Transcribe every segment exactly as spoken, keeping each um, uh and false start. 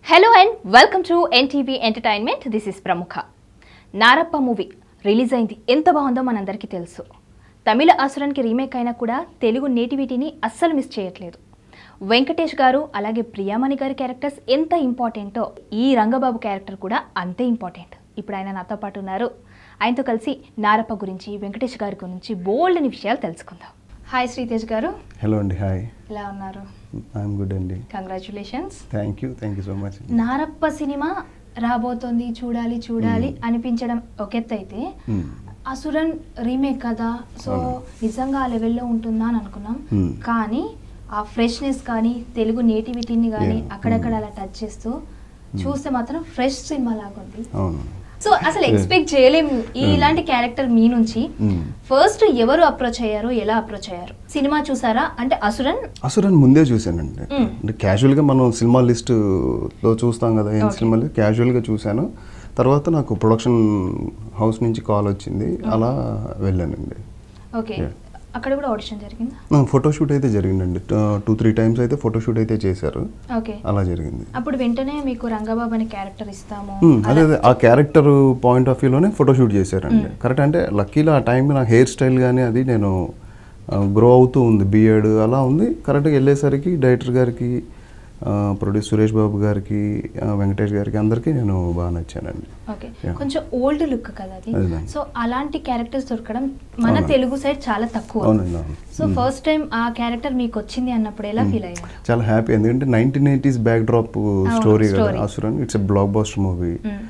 Hello and welcome to N T V Entertainment. This is Pramukha. Narappa movie release అయింది. ఎంత బాగుందో మనందరికీ తెలుసు. తమిళ అసురన్కి రీమేక్ అయినా కూడా తెలుగు నేటివిటీని అస్సలు మిస్ చేయట్లేదు. వెంకటేష్ గారు అలాగే ప్రియామణి గారి క్యారెక్టర్స్ ఎంత ఇంపార్టెంటో ఈ రంగబాబు క్యారెక్టర్ కూడా అంతే ఇంపార్టెంట్. ఇప్పుడు ఆయన నాతో పాటు ఉన్నారు. ఆయనతో కలిసి నారప్ప గురించి వెంకటేష్ గారి గురించి బోల్డ్ అని విషయాలు తెలుసుకుందాం. హాయ్ శ్రీతేజ్ గారు. హలో అండి. హాయ్. ఎలా ఉన్నారు? ఐఎమ్ గుడ్ అండి. Congratulations. Thank you thank you so much. Narappa cinema రాబోతోంది, చూడాలి చూడాలి అనిపించడం ఒక ఎత్తు అయితే అసురన్ రీమేక్ కదా, సో నిజంగా ఆ లెవెల్లో ఉంటుందా అని అనుకున్నాం. కానీ ఆ ఫ్రెష్నెస్ కానీ తెలుగు నేటివిటీని కానీ అక్కడక్కడ అలా టచ్ చేస్తూ చూస్తే మాత్రం ఫ్రెష్ సినిమా లాగా ఉంది. సో అసలు ఎక్స్పెక్ట్ చేయలేము ఇలాంటి క్యారెక్టర్ మీ నుంచి. ఫస్ట్ ఎవరు అప్రోచ్ అయ్యారు, ఎలా అప్రోచ్ అయ్యారు? సినిమా చూసారా? అంటే అసురన్ అసురన్ ముందే చూశానండి. అంటే క్యాజువల్గా మనం సినిమా లిస్టులో చూస్తాం కదా, ఏం సినిమాలు క్యాజువల్గా చూశాను. తర్వాత నాకు ప్రొడక్షన్ హౌస్ నుంచి కాల్ వచ్చింది, అలా వెళ్ళానండి. ఓకే, అక్కడ కూడా ఆడిషన్ జరిగింది? ఫోటోషూట్ అయితే జరిగిందండి. టూ త్రీ టైమ్స్ అయితే ఫోటోషూట్ అయితే చేశారు. ఓకే, అలా జరిగింది. అప్పుడు వెంటనే మీకు రంగబాబు అనే క్యారెక్టర్ ఇస్తాము అదే అదే ఆ క్యారెక్టర్ పాయింట్ ఆఫ్ వ్యూలోనే ఫోటోషూట్ చేశారండి. కరెక్ట్. అంటే లక్కీలో ఆ టైం నా హెయిర్ స్టైల్ కానీ అది నేను గ్రో అవుతూ ఉంది, బియర్డ్ అలా ఉంది. కరెక్ట్గా వెళ్ళేసరికి డైరెక్టర్ గారికి, ప్రొడ్యూసర్ సురేష్ బాబు గారికి, వెంకటేష్ గారికి అందరికీ నేను బాగా నచ్చానండి. ఓకే, కొంచెం ఓల్డ్ లుక్ కదా అది. సో అలాంటి క్యారెక్టర్స్ దొరకడం మన తెలుగు సైడ్ చాలా తక్కువ. సో ఫస్ట్ టైం ఆ క్యారెక్టర్ మీకు వచ్చింది అన్నప్పుడు ఎలా ఫీల్ అయ్యారు? చాలా హ్యాపీ. ఎందుకంటే nineteen eighties back drop story కదా Asuran. It's a block buster movie.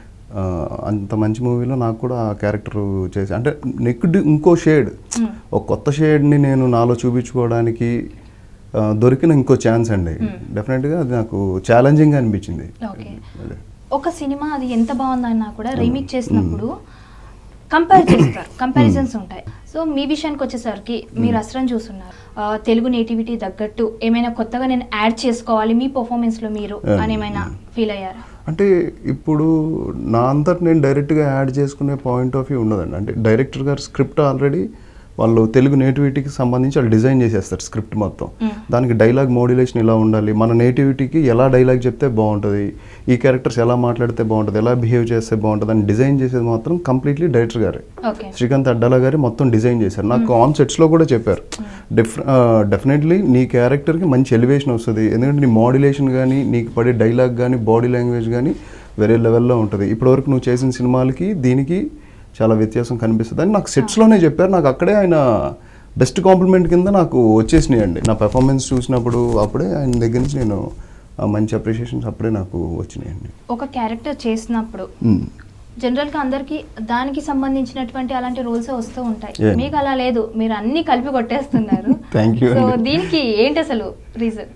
అంత మంచి మూవీలో నాకు కూడా ఆ క్యారెక్టర్ చేసి, అంటే నెక్స్ట్ ఇంకో షేడ్, ఒక కొత్త షేడ్ని నేను నాలో చూపించుకోవడానికి దొరికిన ఇంకో ఛాన్స్ అండి. డెఫినెట్గా అది నాకు ఛాలెంజింగ్ అనిపించింది. ఒక సినిమా అది ఎంత బాగుందన్నా కూడా రీమేక్ చేసినప్పుడు కంపేర్ చేస్తారు, కంపారిజన్స్ ఉంటాయి. సో మీ విషయానికి వచ్చేసరికి మీరు అసలు చూస్తున్నారు, తెలుగు నేటివిటీ తగ్గట్టు ఏమైనా కొత్తగా నేను యాడ్ చేసుకోవాలి మీ పర్ఫార్మెన్స్లో మీరు అని ఏమైనా ఫీల్ అయ్యారా? అంటే ఇప్పుడు నా అంతటి నేను డైరెక్ట్గా యాడ్ చేసుకునే పాయింట్ ఆఫ్ వ్యూ ఉండదండి. అంటే డైరెక్టర్ గారు స్క్రిప్ట్ ఆల్రెడీ వాళ్ళు తెలుగు నేటివిటీకి సంబంధించి వాళ్ళు డిజైన్ చేసేస్తారు స్క్రిప్ట్ మొత్తం. దానికి డైలాగ్ మోడ్యులేషన్ ఇలా ఉండాలి, మన నేటివిటీకి ఎలా డైలాగ్ చెప్తే బాగుంటుంది, ఈ క్యారెక్టర్స్ ఎలా మాట్లాడితే బాగుంటుంది, ఎలా బిహేవ్ చేస్తే బాగుంటుంది అని డిజైన్ చేసేది మాత్రం కంప్లీట్లీ డైరెక్టర్ గారే, శ్రీకాంత్ అడ్డాల గారి మొత్తం డిజైన్ చేశారు. నాకు ఆన్ సెట్స్లో కూడా చెప్పారు, డెఫ్ డెఫినెట్లీ నీ క్యారెక్టర్కి మంచి ఎలివేషన్ వస్తుంది, ఎందుకంటే నీ మోడ్యులేషన్ కానీ, నీకు పడే డైలాగ్ కానీ, బాడీ లాంగ్వేజ్ కానీ వేరే లెవెల్లో ఉంటుంది. ఇప్పటివరకు నువ్వు చేసిన సినిమాలకి దీనికి చాలా వ్యత్యాసం కనిపిస్తుంది అని నాకు సెట్స్లోనే చెప్పారు. నాకు అక్కడే ఆయన బెస్ట్ కాంప్లిమెంట్ కింద నాకు వచ్చేసినాయండి. నా పెర్ఫార్మెన్స్ చూసినప్పుడు అప్పుడే ఆయన దగ్గర నుంచి నేను మంచి అప్రిషియేషన్స్ అప్పుడే నాకు వచ్చినాయండి. ఒక క్యారెక్టర్ చేసినప్పుడు జనరల్గా అందరికీ దానికి సంబంధించినటువంటి అలాంటి రోల్స్ వస్తూ ఉంటాయి. మీకు అలా లేదు, మీరు అన్ని కలిపి కొట్టేస్తున్నారు. Thank you. సో దీనికి ఏంటి అసలు రీజన్?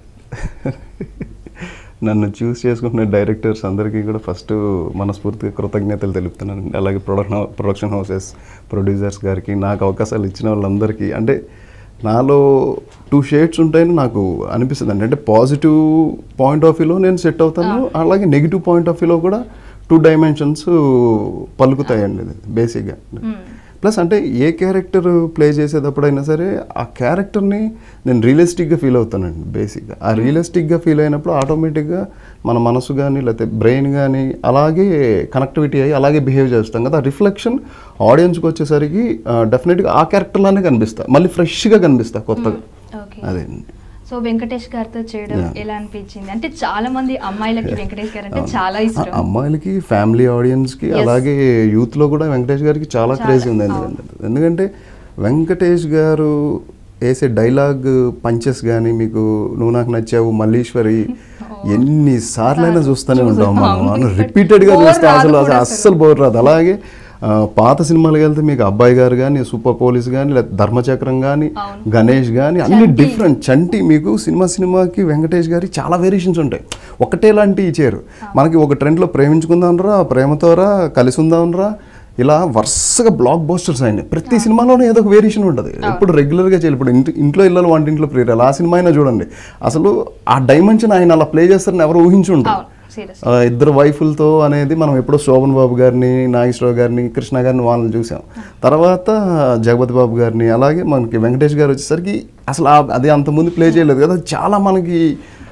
నన్ను చూస్ చేసుకుంటున్న డైరెక్టర్స్ అందరికీ కూడా ఫస్ట్ మనస్ఫూర్తిగా కృతజ్ఞతలు తెలుపుతున్నాను. అలాగే ప్రొడక్షన్ ప్రొడక్షన్ హౌసెస్, ప్రొడ్యూసర్స్ గారికి, నాకు అవకాశాలు ఇచ్చిన వాళ్ళందరికీ. అంటే నాలో టూ షేడ్స్ ఉంటాయని నాకు అనిపిస్తుంది అండి. అంటే పాజిటివ్ పాయింట్ ఆఫ్ వ్యూలో నేను సెట్ అవుతాను, అలాగే నెగిటివ్ పాయింట్ ఆఫ్ వ్యూలో కూడా టూ డైమెన్షన్స్ పలుకుతాయండి ఇది బేసిక్గా. ప్లస్ అంటే ఏ క్యారెక్టర్ ప్లే చేసేటప్పుడైనా సరే ఆ క్యారెక్టర్ని నేను రియలిస్టిక్గా ఫీల్ అవుతానండి. బేసిక్గా ఆ రియలిస్టిక్గా ఫీల్ అయినప్పుడు ఆటోమేటిక్గా మన మనసు కానీ లేకపోతే బ్రెయిన్ కానీ అలాగే కనెక్టివిటీ అయ్యి అలాగే బిహేవ్ చేస్తాం కదా. ఆ రిఫ్లెక్షన్ ఆడియన్స్కి వచ్చేసరికి డెఫినెట్గా ఆ క్యారెక్టర్లానే కనిపిస్తా, మళ్ళీ ఫ్రెష్గా కనిపిస్తా కొత్తగా. అదే. సో వెంకటేష్ గారితో చేయడం ఎలా అనిపించింది? అంటే చాలా మంది అమ్మాయిలకి వెంకటేష్ గారు అంటే చాలా ఇష్టం, అమ్మాయిలకి, ఫ్యామిలీ ఆడియన్స్కి, అలాగే యూత్లో కూడా వెంకటేష్ గారికి చాలా క్రేజ్ ఉంది. ఎందుకంటే ఎందుకంటే వెంకటేష్ గారు వేసే డైలాగ్ పంచెస్ కానీ, మీకు నువ్వు నాకు నచ్చావు, మల్లీశ్వరి, ఎన్నిసార్లైనా చూస్తూనే ఉంటాం మనం, రిపీటెడ్గా చూస్తే అసలు అస్సలు బోర్ రాదు. అలాగే పాత సినిమాలకు వెళ్తే మీకు అబ్బాయి గారు కానీ, సూపర్ పోలీస్ కానీ, లేదా ధర్మచక్రం కానీ, గణేష్ కానీ, అన్ని డిఫరెంట్. చంటి, మీకు సినిమా సినిమాకి వెంకటేష్ గారి చాలా వేరియేషన్స్ ఉంటాయి, ఒకటే లాంటి ఇచ్చారు. మనకి ఒక ట్రెండ్లో ప్రేమించుకుందాంరా, ప్రేమతోరా, కలిసి ఉందాంరా, ఇలా వరుసగా బ్లాక్ బస్టర్స్ అయినాయి. ప్రతి సినిమాలోనే ఏదో ఒక వేరియేషన్ ఉంటుంది. ఎప్పుడు రెగ్యులర్గా చేయాలి. ఇప్పుడు ఇంటి ఇంట్లో ఇళ్ళలో వంటింట్లో ప్రియరాలు ఆ సినిమా అయినా చూడండి, అసలు ఆ డైమెన్షన్ ఆయన అలా ప్లే చేస్తారని ఎవరు ఊహించి ఉంటారు. ఇద్దరు వైఫులతో అనేది మనం ఎప్పుడో శోభన్ బాబు గారిని, నాగేశ్వరరావు గారిని, కృష్ణ గారిని వాళ్ళని చూసాం. తర్వాత జగపతి బాబు గారిని, అలాగే మనకి వెంకటేష్ గారు వచ్చేసరికి అసలు అది అంతకుముందు ప్లే చేయలేదు కదా. చాలా మనకి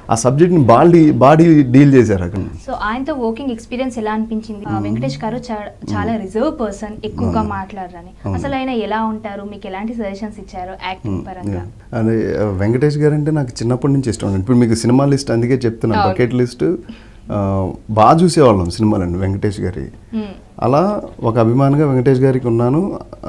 ఆ సబ్జెక్ట్ని బాడీ బాడీ డీల్ చేశారు అక్కడ. సో ఆయనతో వర్కింగ్ ఎక్స్పీరియన్స్ ఎలా అనిపించింది? వెంకటేష్ గారు చాలా రిజర్వ్ పర్సన్, ఎక్కువగా మాట్లాడరని. అసలు ఆయన ఎలా ఉంటారు, మీకు ఎలాంటి సజెషన్స్ ఇచ్చారు యాక్టింగ్ పరంగా? అదే వెంకటేష్ గారు అంటే నాకు చిన్నప్పటి నుంచి ఇష్టం. ఇప్పుడు మీకు సినిమా లిస్ట్ అందుకే చెప్తున్నాను, బకెట్ లిస్ట్ బాగా చూసేవాళ్ళం సినిమాలండి వెంకటేష్ గారి. అలా ఒక అభిమానిగా వెంకటేష్ గారికి ఉన్నాను.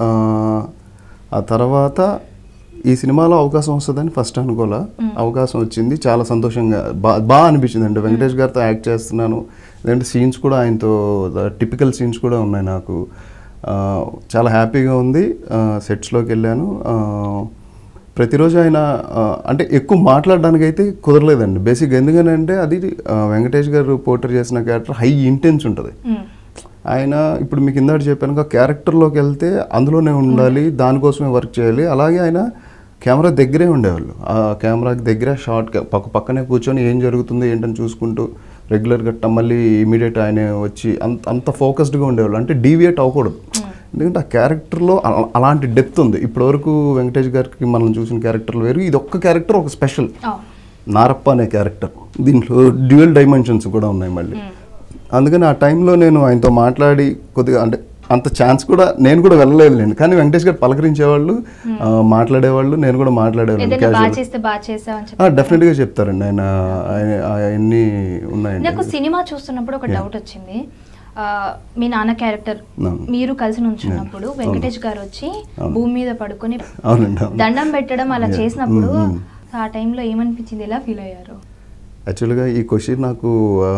ఆ తర్వాత ఈ సినిమాలో అవకాశం వస్తుందని ఫస్ట్ అనుకోలే, అవకాశం వచ్చింది, చాలా సంతోషంగా బా బాగా అనిపించింది అండి. వెంకటేష్ గారితో యాక్ట్ చేస్తున్నాను, లేదంటే సీన్స్ కూడా ఆయనతో టిపికల్ సీన్స్ కూడా ఉన్నాయి నాకు. చాలా హ్యాపీగా ఉంది. సెట్స్లోకి వెళ్ళాను. ప్రతిరోజు ఆయన అంటే ఎక్కువ మాట్లాడడానికి అయితే కుదరలేదండి బేసిక్గా. ఎందుకనంటే అది వెంకటేష్ గారు పోర్ట్రే చేసిన క్యారెక్టర్ హై ఇంటెన్స్ ఉంటుంది. ఆయన ఇప్పుడు మీకు ఇందాక చెప్పాను, క్యారెక్టర్లోకి వెళ్తే అందులోనే ఉండాలి, దానికోసమే వర్క్ చేయాలి. అలాగే ఆయన కెమెరా దగ్గరే ఉండేవాళ్ళు. ఆ కెమెరాకి దగ్గర షార్ట్ పక్క పక్కనే కూర్చొని ఏం జరుగుతుందో ఏంటని చూసుకుంటూ రెగ్యులర్గా మళ్ళీ ఇమీడియట్ ఆయన వచ్చి అంత అంత ఫోకస్డ్గా ఉండేవాళ్ళు. అంటే డీవియేట్ అవ్వకూడదు, ఎందుకంటే ఆ క్యారెక్టర్లో అలాంటి డెప్త్ ఉంది. ఇప్పటివరకు వెంకటేష్ గారికి మనం చూసిన క్యారెక్టర్లు వేరు, ఇది ఒక్క క్యారెక్టర్ ఒక స్పెషల్. నారప్ప అనే క్యారెక్టర్, దీంట్లో డ్యూయల్ డైమెన్షన్స్ కూడా ఉన్నాయి మళ్ళీ. అందుకని ఆ టైంలో నేను ఆయనతో మాట్లాడి కొద్దిగా అంటే అంత ఛాన్స్ కూడా నేను కూడా వెళ్ళలేదులేండి, కానీ వెంకటేష్ గారు పలకరించేవాళ్ళు, మాట్లాడేవాళ్ళు, నేను కూడా మాట్లాడేవాళ్ళు. డెఫినెట్గా చెప్తారండి ఆయన, అన్నీ ఉన్నాయండి. నాకు సినిమా చూస్తున్నప్పుడు ఒక డౌట్ వచ్చింది. మీ నాన్న క్యారెక్టర్ మీరు కలిసి నుంచున్నప్పుడు వెంకటేష్ గారు వచ్చి భూమి మీద పడుకొని దండం పెట్టడం అలా చేసినప్పుడు ఆ టైంలో ఏమనిపించింది, ఎలా ఫీల్ అయ్యారు? యాక్చువల్గా ఈ క్వశ్చన్ నాకు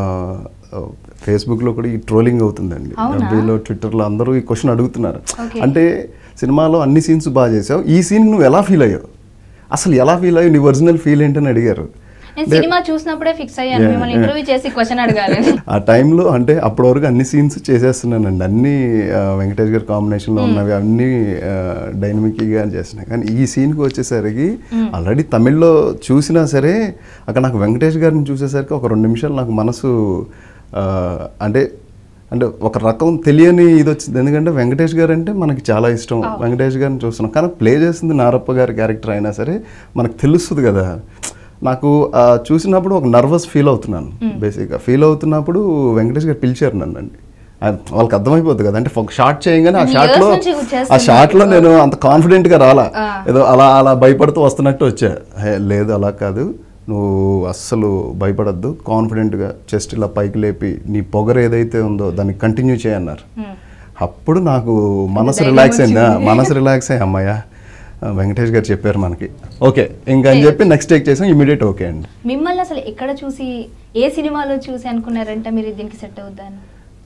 ఫేస్బుక్లో కూడా ఈ ట్రోలింగ్ అవుతుందండి, ఎఫ్బీలో ట్విట్టర్లో అందరూ ఈ క్వశ్చన్ అడుగుతున్నారు. అంటే సినిమాలో అన్ని సీన్స్ బాగా చేసావు, ఈ సీన్ నువ్వు ఎలా ఫీల్ అయ్యావు, అసలు ఎలా ఫీల్ అయ్యావు, నీ ఒరిజినల్ ఫీల్ ఏంటని అడిగారు. సినిమా చూసినప్పుడే ఫిక్స్ అయ్యాను మిమ్మల్ని ఇంటర్వ్యూ చేసి క్వశ్చన్ అడగాలి. ఆ టైంలో అంటే అప్పటి వరకు అన్ని సీన్స్ చేసేస్తున్నానండి, అన్ని వెంకటేష్ గారి కాంబినేషన్లో ఉన్నవి అన్నీ డైనమిక్గా చేస్తున్నాయి. కానీ ఈ సీన్కి వచ్చేసరికి ఆల్రెడీ తమిళ్లో చూసినా సరే అక్కడ నాకు వెంకటేష్ గారిని చూసేసరికి ఒక రెండు నిమిషాలు నాకు మనసు అంటే అంటే ఒక రకం తెలియని ఇది వచ్చింది. ఎందుకంటే వెంకటేష్ గారు అంటే మనకి చాలా ఇష్టం, వెంకటేష్ గారిని చూస్తున్నాం, కానీ ప్లే చేస్తుంది నారప్ప గారి క్యారెక్టర్ అయినా సరే మనకు తెలుస్తుంది కదా. నాకు చూసినప్పుడు ఒక నర్వస్ ఫీల్ అవుతున్నాను. బేసిక్గా ఫీల్ అవుతున్నప్పుడు వెంకటేష్ గారు పిలిచారు నన్ను అండి. వాళ్ళకి అర్థమైపోతుంది కదా, అంటే ఒక షార్ట్ చేయగానే ఆ షాట్లో ఆ షాట్లో నేను అంత కాన్ఫిడెంట్గా రాలా, ఏదో అలా అలా భయపడుతూ వస్తున్నట్టు వచ్చా. లేదు అలా కాదు, నువ్వు అస్సలు భయపడద్దు, కాన్ఫిడెంట్గా చెస్ట్ ఇలా పైకి లేపి నీ పొగరు ఏదైతే ఉందో దాన్ని కంటిన్యూ చేయన్నారు. అప్పుడు నాకు మనసు రిలాక్స్ అయిందా, మనసు రిలాక్స్ అయ్యి అమ్మాయ వెంకటేష్ గారు చెప్పారు మనకి ఓకే ఇంకా అని చెప్పి నెక్స్ట్ టేక్ చేసాం, ఇమీడియట్ ఓకే అండి. మిమ్మల్ని అసలు ఎక్కడ చూసి, ఏ సినిమాలో చూసి అనుకున్నారంటే మీరు దీనికి సెట్ అవుద్దాని?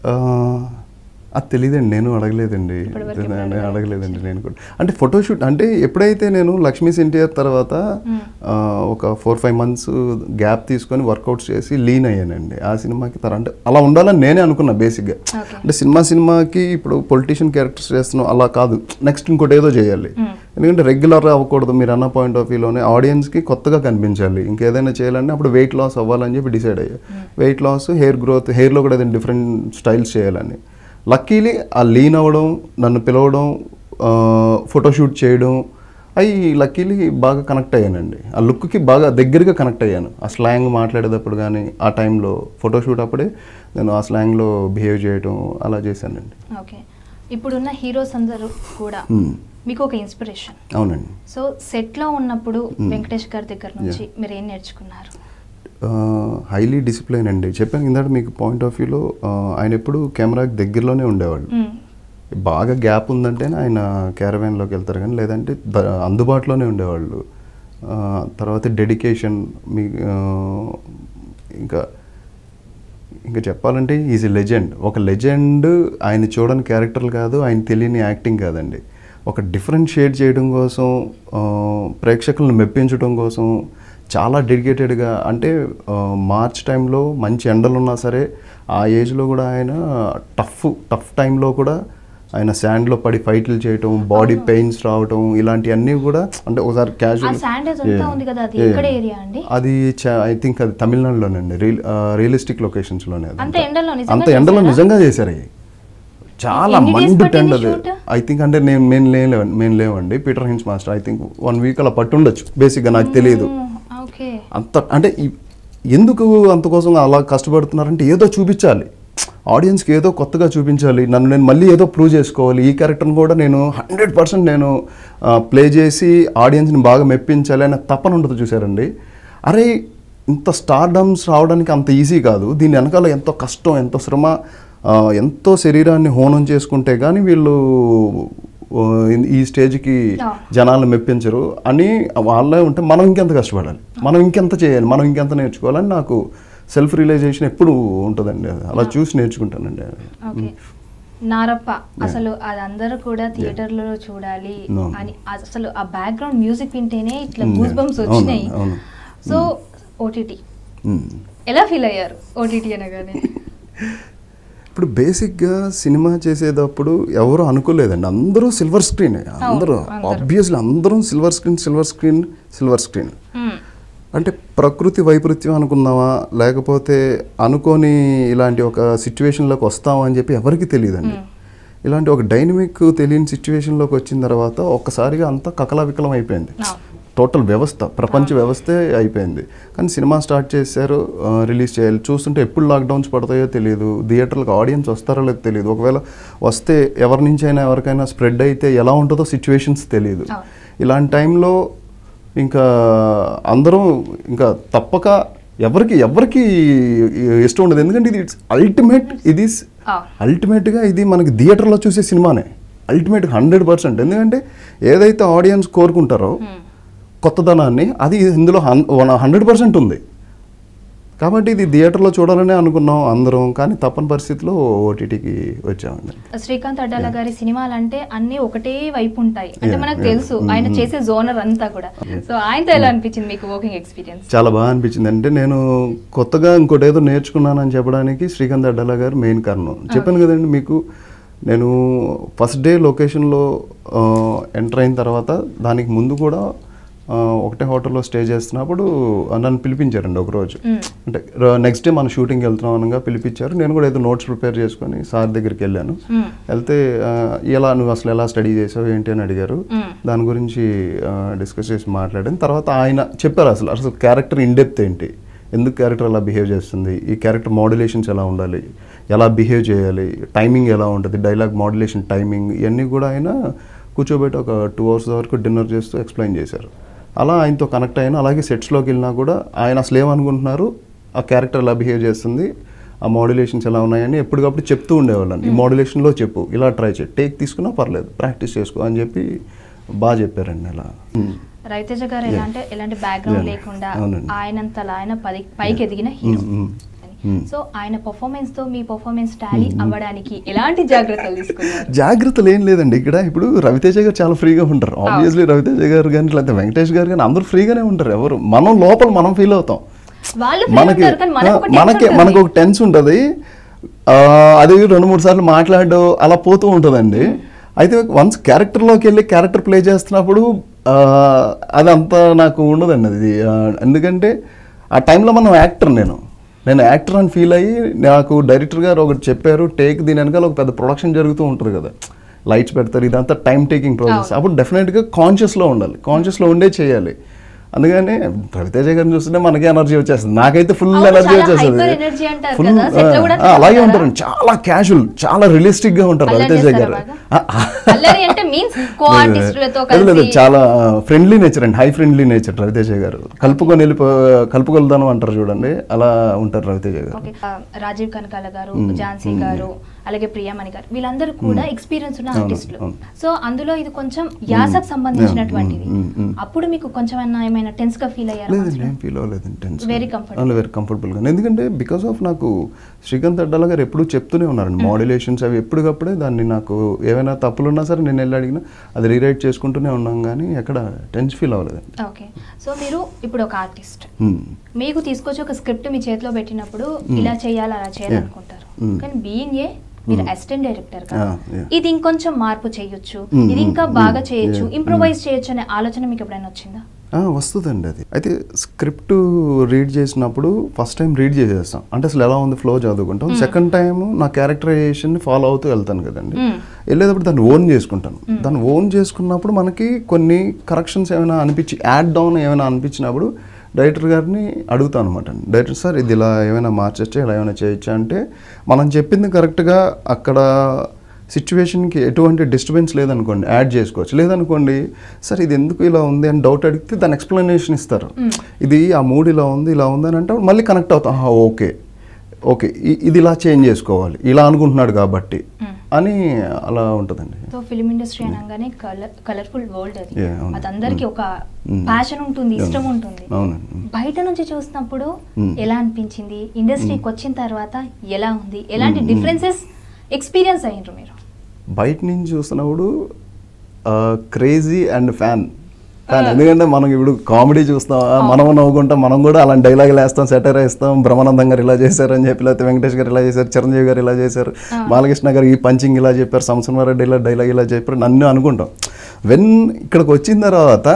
అది తెలియదండి, నేను అడగలేదండి అడగలేదండి నేను కూడా. అంటే ఫోటోషూట్ అంటే ఎప్పుడైతే నేను లక్ష్మీ ఎన్టీఆర్ తర్వాత ఒక ఫోర్ ఫైవ్ మంత్స్ గ్యాప్ తీసుకొని వర్కౌట్స్ చేసి లీన్ అయ్యానండి ఆ సినిమాకి. తర అంటే అలా ఉండాలని నేనే అనుకున్నా బేసిక్గా. అంటే సినిమా సినిమాకి ఇప్పుడు పొలిటీషియన్ క్యారెక్టర్స్ చేస్తున్నాం అలా కాదు, నెక్స్ట్ ఇంకోటి ఏదో చేయాలి. ఎందుకంటే రెగ్యులర్ అవ్వకూడదు, మీరు అన్న పాయింట్ ఆఫ్ వ్యూలోనే ఆడియన్స్కి కొత్తగా కనిపించాలి, ఇంకేదైనా చేయాలంటే అప్పుడు వెయిట్ లాస్ అవ్వాలని చెప్పి డిసైడ్ అయ్యా. వెయిట్ లాస్, హెయిర్ గ్రోత్, హెయిర్లో కూడా ఏదైనా డిఫరెంట్ స్టైల్స్ చేయాలని. లక్కీలీ ఆ లీన్ అవ్వడం, నన్ను పిలవడం, ఫోటోషూట్ చేయడం అవి లక్కీలీ బాగా కనెక్ట్ అయ్యానండి. ఆ లుక్కి బాగా దగ్గరగా కనెక్ట్ అయ్యాను. ఆ స్లాంగ్ మాట్లాడేటప్పుడు కానీ ఆ టైంలో ఫోటోషూట్ అప్పుడే నేను ఆ స్లాంగ్లో బిహేవ్ చేయడం అలా చేశానండి. ఓకే, ఇప్పుడున్న హీరోస్ అందరూ కూడా మీకు ఒక ఇన్స్పిరేషన్. అవునండి. సో సెట్లో ఉన్నప్పుడు వెంకటేష్ గారి దగ్గర నుంచి మీరు ఏం నేర్చుకున్నారు? హైలీ డిసిప్లైన్ అండి. చెప్పాను ఇందాక మీకు పాయింట్ ఆఫ్ వ్యూలో ఆయన ఎప్పుడు కెమెరాకి దగ్గరలోనే ఉండేవాళ్ళు. బాగా గ్యాప్ ఉందంటేనే ఆయన క్యారవాన్లోకి వెళ్తారు, కానీ లేదంటే అందుబాటులోనే ఉండేవాళ్ళు. తర్వాత డెడికేషన్, మీ ఇంకా ఇంకా చెప్పాలంటే ఈజ్ ఎ లెజెండ్. ఒక లెజెండ్ ఆయన చూడని క్యారెక్టర్లు కాదు, ఆయన తెలియని యాక్టింగ్ కాదండి. ఒక డిఫరెన్షియేట్ చేయడం కోసం, ప్రేక్షకులను మెప్పించడం కోసం చాలా డెడికేటెడ్గా, అంటే మార్చ్ టైంలో మంచి ఎండలు ఉన్నా సరే ఆ ఏజ్లో కూడా ఆయన టఫ్ టఫ్ టైంలో కూడా ఆయన శాండ్లో పడి ఫైట్లు చేయటం, బాడీ పెయిన్స్ రావటం, ఇలాంటివన్నీ కూడా అంటే ఒకసారి క్యాజువల్. అది ఐ థింక్ అది తమిళనాడులోనండి, రియల్ రియలిస్టిక్ లొకేషన్స్లోనే. అంత ఎండలో నిజంగా చేశారు అవి, చాలా మండు టెండర్. ఐ థింక్ అంటే నేను మేము లేవు మేము లేవండి Peter Hein master I think one week అలా పట్టుండొచ్చు బేసిక్గా, నాకు తెలియదు అంత. అంటే ఎందుకు అంతకోసం అలా కష్టపడుతున్నారంటే ఏదో చూపించాలి, ఆడియన్స్కి ఏదో కొత్తగా చూపించాలి, నన్ను నేను మళ్ళీ ఏదో ప్రూవ్ చేసుకోవాలి, ఈ క్యారెక్టర్ని కూడా నేను హండ్రెడ్ పర్సెంట్ నేను ప్లే చేసి ఆడియన్స్ని బాగా మెప్పించాలి అనే తపన ఉంటుంది చూసారండి. అరే ఇంత స్టార్డమ్స్ రావడానికి అంత ఈజీ కాదు, దీని వెనకాల ఎంతో కష్టం, ఎంతో శ్రమ, ఎంతో శరీరాన్ని హోనం చేసుకుంటే కానీ వీళ్ళు ఈ స్టేజ్కి జనాలను మెప్పించరు అని వాళ్ళే ఉంటే మనం ఇంకెంత కష్టపడాలి, మనం ఇంకెంత చేయాలి, మనం ఇంకెంత నేర్చుకోవాలని నాకు సెల్ఫ్ రియలైజేషన్ ఎప్పుడు ఉంటుందండి. అలా చూసి నేర్చుకుంటానండి. నారప్ప అసలు అది అందరూ కూడా థియేటర్లో చూడాలి అని, అసలు ఆ బ్యాక్గ్రౌండ్ మ్యూజిక్ వింటేనే ఇట్లా గూస్ బంప్స్ వచ్చినాయి. సో ఓటీటీ ఎలా ఫీల్ అయ్యారు ఓటీటీ అనగానే? ఇప్పుడు బేసిక్గా సినిమా చేసేటప్పుడు ఎవరు అనుకోలేదండి, అందరూ సిల్వర్ స్క్రీన్, అందరూ ఆబ్వియస్లీ అందరూ silver screen silver screen silver screen అంటే ప్రకృతి వైపరీత్యం అనుకున్నావా లేకపోతే అనుకోని ఇలాంటి ఒక సిచ్యువేషన్లోకి వస్తావా అని చెప్పి ఎవరికి తెలియదండి. ఇలాంటి ఒక డైనమిక్ తెలియని సిచ్యువేషన్లోకి వచ్చిన తర్వాత ఒక్కసారిగా అంతా కకలావికలం అయిపోయింది, టోటల్ వ్యవస్థ, ప్రపంచ వ్యవస్థే అయిపోయింది. కానీ సినిమా స్టార్ట్ చేశారు, రిలీజ్ చేయాలి, చూస్తుంటే ఎప్పుడు లాక్డౌన్స్ పడతాయో తెలియదు, థియేటర్లకు ఆడియన్స్ వస్తారో లేదో తెలియదు, ఒకవేళ వస్తే ఎవరి నుంచి అయినా ఎవరికైనా స్ప్రెడ్ అయితే ఎలా ఉంటుందో సిచ్యువేషన్స్ తెలియదు. ఇలాంటి టైంలో ఇంకా అందరూ ఇంకా తప్పక ఎవరికి ఎవరికి ఇష్టం ఉండదు, ఎందుకంటే ఇది ఇట్స్ అల్టిమేట్, ఇది అల్టిమేట్గా ఇది మనకి థియేటర్లో చూసే సినిమానే అల్టిమేట్ హండ్రెడ్ పర్సెంట్. ఎందుకంటే ఏదైతే ఆడియన్స్ కోరుకుంటారో కొత్తదనాన్ని అది ఇందులో హండ్రెడ్ పర్సెంట్ ఉంది, కాబట్టి ఇది థియేటర్లో చూడాలనే అనుకున్నాం అందరం, కానీ తప్పని పరిస్థితిలో ఓటీటీకి వచ్చామండి. శ్రీకాంత్ అడ్డాల గారి సినిమాలు అంటే అన్ని ఒకటే వైపు ఉంటాయి, అంటే మనకు తెలుసు ఆయన చేసే జోనర్ అంతా కూడా. సో ఆయనతో ఎలా అనిపించింది మీకు వర్కింగ్ ఎక్స్పీరియన్స్? చాలా బాగా అనిపించింది. అంటే నేను కొత్తగా ఇంకోటి ఏదో నేర్చుకున్నానని చెప్పడానికి శ్రీకాంత్ అడ్డాల గారు మెయిన్ కారణం. చెప్పాను కదండి మీకు, నేను ఫస్ట్ డే లొకేషన్లో ఎంటర్ అయిన తర్వాత దానికి ముందు కూడా ఒకటే హోటల్లో స్టే చేస్తున్నప్పుడు నన్ను పిలిపించారండి ఒకరోజు. అంటే నెక్స్ట్ డే మన షూటింగ్కి వెళ్తున్నాం అనగా పిలిపించారు. నేను కూడా ఏదో నోట్స్ ప్రిపేర్ చేసుకొని సార్ దగ్గరికి వెళ్ళాను. వెళ్తే ఎలా నువ్వు అసలు ఎలా స్టడీ చేసావు ఏంటి అని అడిగారు. దాని గురించి డిస్కస్ చేసి మాట్లాడాను. తర్వాత ఆయన చెప్పారు అసలు అసలు క్యారెక్టర్ ఇన్డెప్త్ ఏంటి, ఎందుకు క్యారెక్టర్ అలా బిహేవ్ చేస్తుంది, ఈ క్యారెక్టర్ మోడ్యులేషన్స్ ఎలా ఉండాలి, ఎలా బిహేవ్ చేయాలి, టైమింగ్ ఎలా ఉంటుంది, డైలాగ్ మోడ్యులేషన్ టైమింగ్, ఇవన్నీ కూడా ఆయన కూర్చోబెట్టి ఒక టూ అవర్స్ వరకు డిన్నర్ చేస్తూ ఎక్స్ప్లెయిన్ చేశారు. అలా ఆయనతో కనెక్ట్ అయినా. అలాగే సెట్స్లోకి వెళ్ళినా కూడా ఆయన అసలు ఏమనుకుంటున్నారు, ఆ క్యారెక్టర్ ఎలా బిహేవ్ చేస్తుంది, ఆ మోడ్యులేషన్స్ ఎలా ఉన్నాయని ఎప్పటికప్పుడు చెప్తూ ఉండేవాళ్ళని. ఈ మోడ్యులేషన్లో చెప్పు, ఇలా ట్రై చేయి, టేక్ తీసుకున్నా పర్లేదు, ప్రాక్టీస్ చేసుకో అని చెప్పి బాగా చెప్పారండి. అలా రవితేజ గారు ఎలా అంటే ఎలాంటి బ్యాక్గ్రౌండ్ లేకుండా ఆయనంతలా ఆయన పైకి ఎదిగిన హీరో. సో ఆయన పర్ఫార్మెన్స్ తో మీ పర్ఫార్మెన్స్ టాలీ అవ్వడానికి ఎలాంటి జాగ్రత్తలు తీసుకున్నారు? జాగ్రత్తలు ఏం లేదండి. ఇక్కడ ఇప్పుడు రవితేజ గారు చాలా ఫ్రీగా ఉంటారు. ఆబ్వియస్లీ రవితేజ గారు కానీ లేకపోతే వెంకటేష్ గారు కానీ అందరూ ఫ్రీగానే ఉంటారు. ఎవరు మనం లోపల మనం ఫీల్ అవుతాం, మనకి మనకి మనకు ఒక టెన్స్ ఉంటుంది, అది రెండు మూడు సార్లు మాట్లాడడం అలా పోతూ ఉంటుందండి. అయితే వన్స్ క్యారెక్టర్లోకి వెళ్ళి క్యారెక్టర్ ప్లే చేస్తున్నప్పుడు అదంతా నాకు ఉండదండి అది. ఎందుకంటే ఆ టైంలో మనం యాక్టర్, నేను నేను యాక్టర్ అని ఫీల్ అయ్యి నాకు డైరెక్టర్ గారు ఒకటి చెప్పారు, టేక్ దీని వెనకాల ఒక పెద్ద ప్రొడక్షన్ జరుగుతూ ఉంటుంది కదా, లైట్స్ పెడతారు, ఇదంతా టైం టేకింగ్ ప్రాసెస్. అప్పుడు డెఫినెట్గా కాన్షియస్లో ఉండాలి, కాన్షియస్లో ఉండే చేయాలి. అందుకని రవితేజ గారిని చూస్తుంటే మనకి ఎనర్జీ వచ్చేస్తుంది, నాకైతే ఫుల్ ఎనర్జీ వచ్చేస్తుంది. ఫుల్ అలాగే ఉంటారండి, చాలా క్యాజువల్, చాలా రియలిస్టిక్ గా ఉంటారు రవితేజ గారు. చాలా ఫ్రెండ్లీ నేచర్ అండి, హై ఫ్రెండ్లీ నేచర్ రవితేజ గారు. కలుపుకొని వెళ్ళిపో కలుపుకొల్దాను అంటారు చూడండి, అలా ఉంటారు రవితేజ గారు. రాజీవ్ కనకాల గారు, ఝాన్సీ గారు, అలాగే ప్రియామణి గారు, వీళ్ళందరూ కూడా ఎక్స్పీరియన్స్ ఉన్న ఆర్టిస్టులు. సో అందులో ఇది కొంచెం యాసకు సంబంధించినటువంటిది. అప్పుడు మీకు కొంచెం ఏమైనా టెన్స్ గా ఫీల్ అయ్యారు? లేదండి, ఏం ఫీల్ అవ్వలేదండి, tense, very comfortable, very comfortable గా. ఎందుకంటే బికాస్ ఆఫ్ నాకు శ్రీకాంత్ అడ్డాల గారు ఎప్పుడు చెప్తూనే ఉన్నారండి మోడ్యులేషన్స్ అవి ఎప్పటికప్పుడే. దాన్ని నాకు ఏమైనా తప్పులు ఉన్నా సరే నేను వెళ్ళి అడిగినా అది రీరైట్ చేసుకుంటూనే ఉన్నాం, కానీ ఎక్కడ టెన్స్ ఫీల్ అవ్వలేదండి. ఓకే, సో మీరు ఇప్పుడు ఒక ఆర్టిస్ట్, మీకు తీసుకొచ్చి ఒక స్క్రిప్ట్ మీ చేతిలో పెట్టినప్పుడు ఇలా చేయాలి అలా చేయాలనుకుంటారు, కానీ బీయింగ్ ఏ మీరు అసిస్టెంట్ డైరెక్టర్ గా ఇది ఇంకొంచెం మార్పు చేయొచ్చు, ఇది ఇంకా బాగా చేయొచ్చు, ఇంప్రూవైజ్ చేయొచ్చు అనే ఆలోచన మీకు ఎప్పుడైనా వచ్చిందా? వస్తుందండి. అది అయితే స్క్రిప్ట్ రీడ్ చేసినప్పుడు ఫస్ట్ టైం రీడ్ చేసేస్తాం, అంటే అసలు ఎలా ఉంది ఫ్లో చదువుకుంటాం. సెకండ్ టైం నా క్యారెక్టరైజేషన్ ఫాలో అవుతూ వెళ్తాను కదండి, వెళ్ళేటప్పుడు దాన్ని ఓన్ చేసుకుంటాను. దాన్ని ఓన్ చేసుకున్నప్పుడు మనకి కొన్ని కరెక్షన్స్ ఏమైనా అనిపించి యాడ్ డౌన్ ఏమైనా అనిపించినప్పుడు డైరెక్టర్ గారిని అడుగుతాను అనమాట. డైరెక్టర్ సార్ ఇది ఇలా ఏమైనా మార్చచ్చా, ఇలా ఏమైనా చేయొచ్చా అంటే మనం చెప్పింది కరెక్ట్గా అక్కడ సిచ్యువేషన్కి ఎటువంటి డిస్టర్బెన్స్ లేదనుకోండి యాడ్ చేసుకోవచ్చు. లేదనుకోండి సార్ ఇది ఎందుకు ఇలా ఉంది అని డౌట్ అడిగితే దాని ఎక్స్ప్లెనేషన్ ఇస్తారు. ఇది ఆ మూడు ఇలా ఉంది ఇలా ఉంది అని అంటే మళ్ళీ కనెక్ట్ అవుతాం. ఓకే ఓకే ఇది ఇలా చేంజ్ చేసుకోవాలి, ఇలా అనుకుంటున్నాడు కాబట్టి అని అలా ఉంటుందండి. సో ఫిల్మ్ ఇండస్ట్రీ అనగానే కలర్ కలర్ఫుల్ వరల్డ్ అది. అది అందరికి ఒక ప్యాషన్ ఉంటుంది, ఇష్టం ఉంటుంది. బయట నుంచి చూసినప్పుడు ఎలా అనిపించింది, ఇండస్ట్రీకి వచ్చిన తర్వాత ఎలా ఉంది, ఎలాంటి డిఫరెన్సెస్ ఎక్స్పీరియన్స్ అయ్యారు మీరు? బయట నుంచి చూసినప్పుడు క్రేజీ అండ్ ఫ్యాన్ ఫ్యాన్ ఎందుకంటే మనం ఇప్పుడు కామెడీ చూస్తాం, మనం నవ్వుకుంటాం, మనం కూడా అలాంటి డైలాగులు వేస్తాం, సెటర్ వేస్తాం. బ్రహ్మానందం గారు ఇలా చేశారు అని చెప్పి, లేకపోతే వెంకటేష్ గారు ఇలా చేశారు, చిరంజీవి గారు ఇలా చేశారు, బాలకృష్ణ గారు ఈ పంచింగ్ ఇలా చెప్పారు, సంవత్సరం ఇలా డైలాగ్ ఇలా చెప్పారు నన్ను అనుకుంటాం. వెన్ ఇక్కడికి వచ్చిన తర్వాత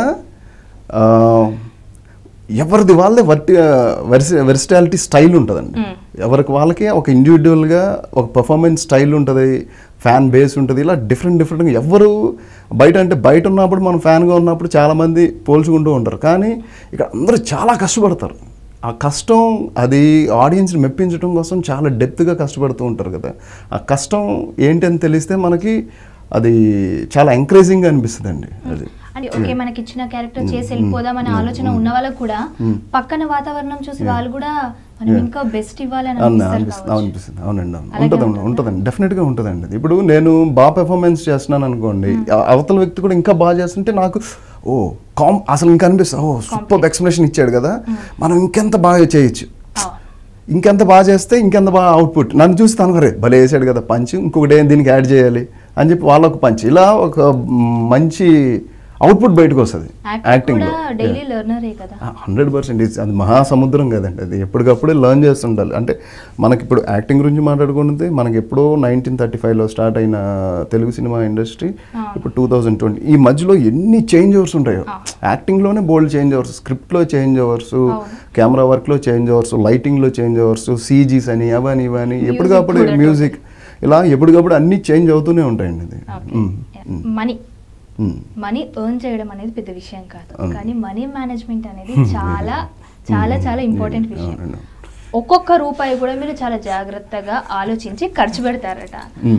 ఎవరిది వాళ్ళే వర్టి వెర్సి వెర్సిటాలిటీ స్టైల్ ఉంటుందండి. ఎవరికి వాళ్ళకి ఒక ఇండివిజువల్గా ఒక పర్ఫార్మెన్స్ స్టైల్ ఉంటుంది, ఫ్యాన్ బేస్ ఉంటుంది. ఇలా డిఫరెంట్ డిఫరెంట్గా ఎవరు బయట అంటే బయట ఉన్నప్పుడు మనం ఫ్యాన్గా ఉన్నప్పుడు చాలామంది పోల్చుకుంటూ ఉంటారు. కానీ ఇక్కడ అందరూ చాలా కష్టపడతారు. ఆ కష్టం అది ఆడియన్స్ని మెప్పించడం కోసం చాలా డెప్త్గా కష్టపడుతూ ఉంటారు కదా. ఆ కష్టం ఏంటి అని తెలిస్తే మనకి అది చాలా ఎంకరేజింగ్గా అనిపిస్తుంది అండి. అది అంటే ఓకే మనకి ఇచ్చిన క్యారెక్టర్ చేసి వెళ్ళిపోదాం అనే ఆలోచన ఉన్న వాళ్ళకు కూడా పక్కన వాతావరణం చూసి వాళ్ళు కూడా మనం ఇంకా బెస్ట్ ఇవ్వాలని అనిపిస్తుంది. అవునండి ఉంటుందండి ఉంటుందండి డెఫినెట్గా ఉంటుందండి. ఇప్పుడు నేను బాగా పెర్ఫార్మెన్స్ చేస్తున్నాను అనుకోండి, అవతల వ్యక్తి కూడా ఇంకా బాగా చేస్తుంటే నాకు ఓ కామ్ అసలు ఇంకా అనిపిస్తుంది, ఓ సూపర్ ఎక్స్ప్లెనేషన్ ఇచ్చాడు కదా, మనం ఇంకెంత బాగా చేయొచ్చు, ఇంకెంత బాగా చేస్తే ఇంకెంత బాగా అవుట్పుట్. నన్ను చూసి తను రే భలే వేసాడు కదా పంచ్, ఇంకొకటి ఏం దీనికి యాడ్ చేయాలి అని చెప్పి వాళ్ళొక పంచ్, ఇలా ఒక మంచి అవుట్పుట్ బయటకు వస్తుంది యాక్టింగ్లో. హండ్రెడ్ పర్సెంట్ అది మహాసముద్రం కదండి, అది ఎప్పటికప్పుడే లర్న్ చేస్తుండాలి. అంటే మనకి ఇప్పుడు యాక్టింగ్ గురించి మాట్లాడుకుంటే మనకి ఎప్పుడో నైన్టీన్ థర్టీ ఫైవ్లో స్టార్ట్ అయిన తెలుగు సినిమా ఇండస్ట్రీ ఇప్పుడు టూ థౌజండ్ ట్వంటీ ఈ మధ్యలో ఎన్ని చేంజ్ ఓవర్స్ ఉంటాయో. యాక్టింగ్లోనే బోల్డ్ చేంజ్ ఓవర్స్, స్క్రిప్ట్లో చేంజ్ ఓవర్స్, కెమెరా వర్క్లో చేంజ్ ఓవర్స్, లైటింగ్లో చేంజ్ ఓవర్స్, సీజీస్ అని అవని ఇవని ఎప్పటికప్పుడు మ్యూజిక్ ఇలా ఎప్పటికప్పుడు అన్నీ చేంజ్ అవుతూనే ఉంటాయండి. ఇది మనీ మనీ ఎర్న్ చేయడం అనేది పెద్ద విషయం కాదు, కానీ మనీ మేనేజ్మెంట్ అనేది చాలా చాలా చాలా ఇంపార్టెంట్ విషయం. ఒక్కొక్క రూపాయి కూడా మీరు చాలా జాగ్రత్తగా ఆలోచించి ఖర్చు పెడతారట.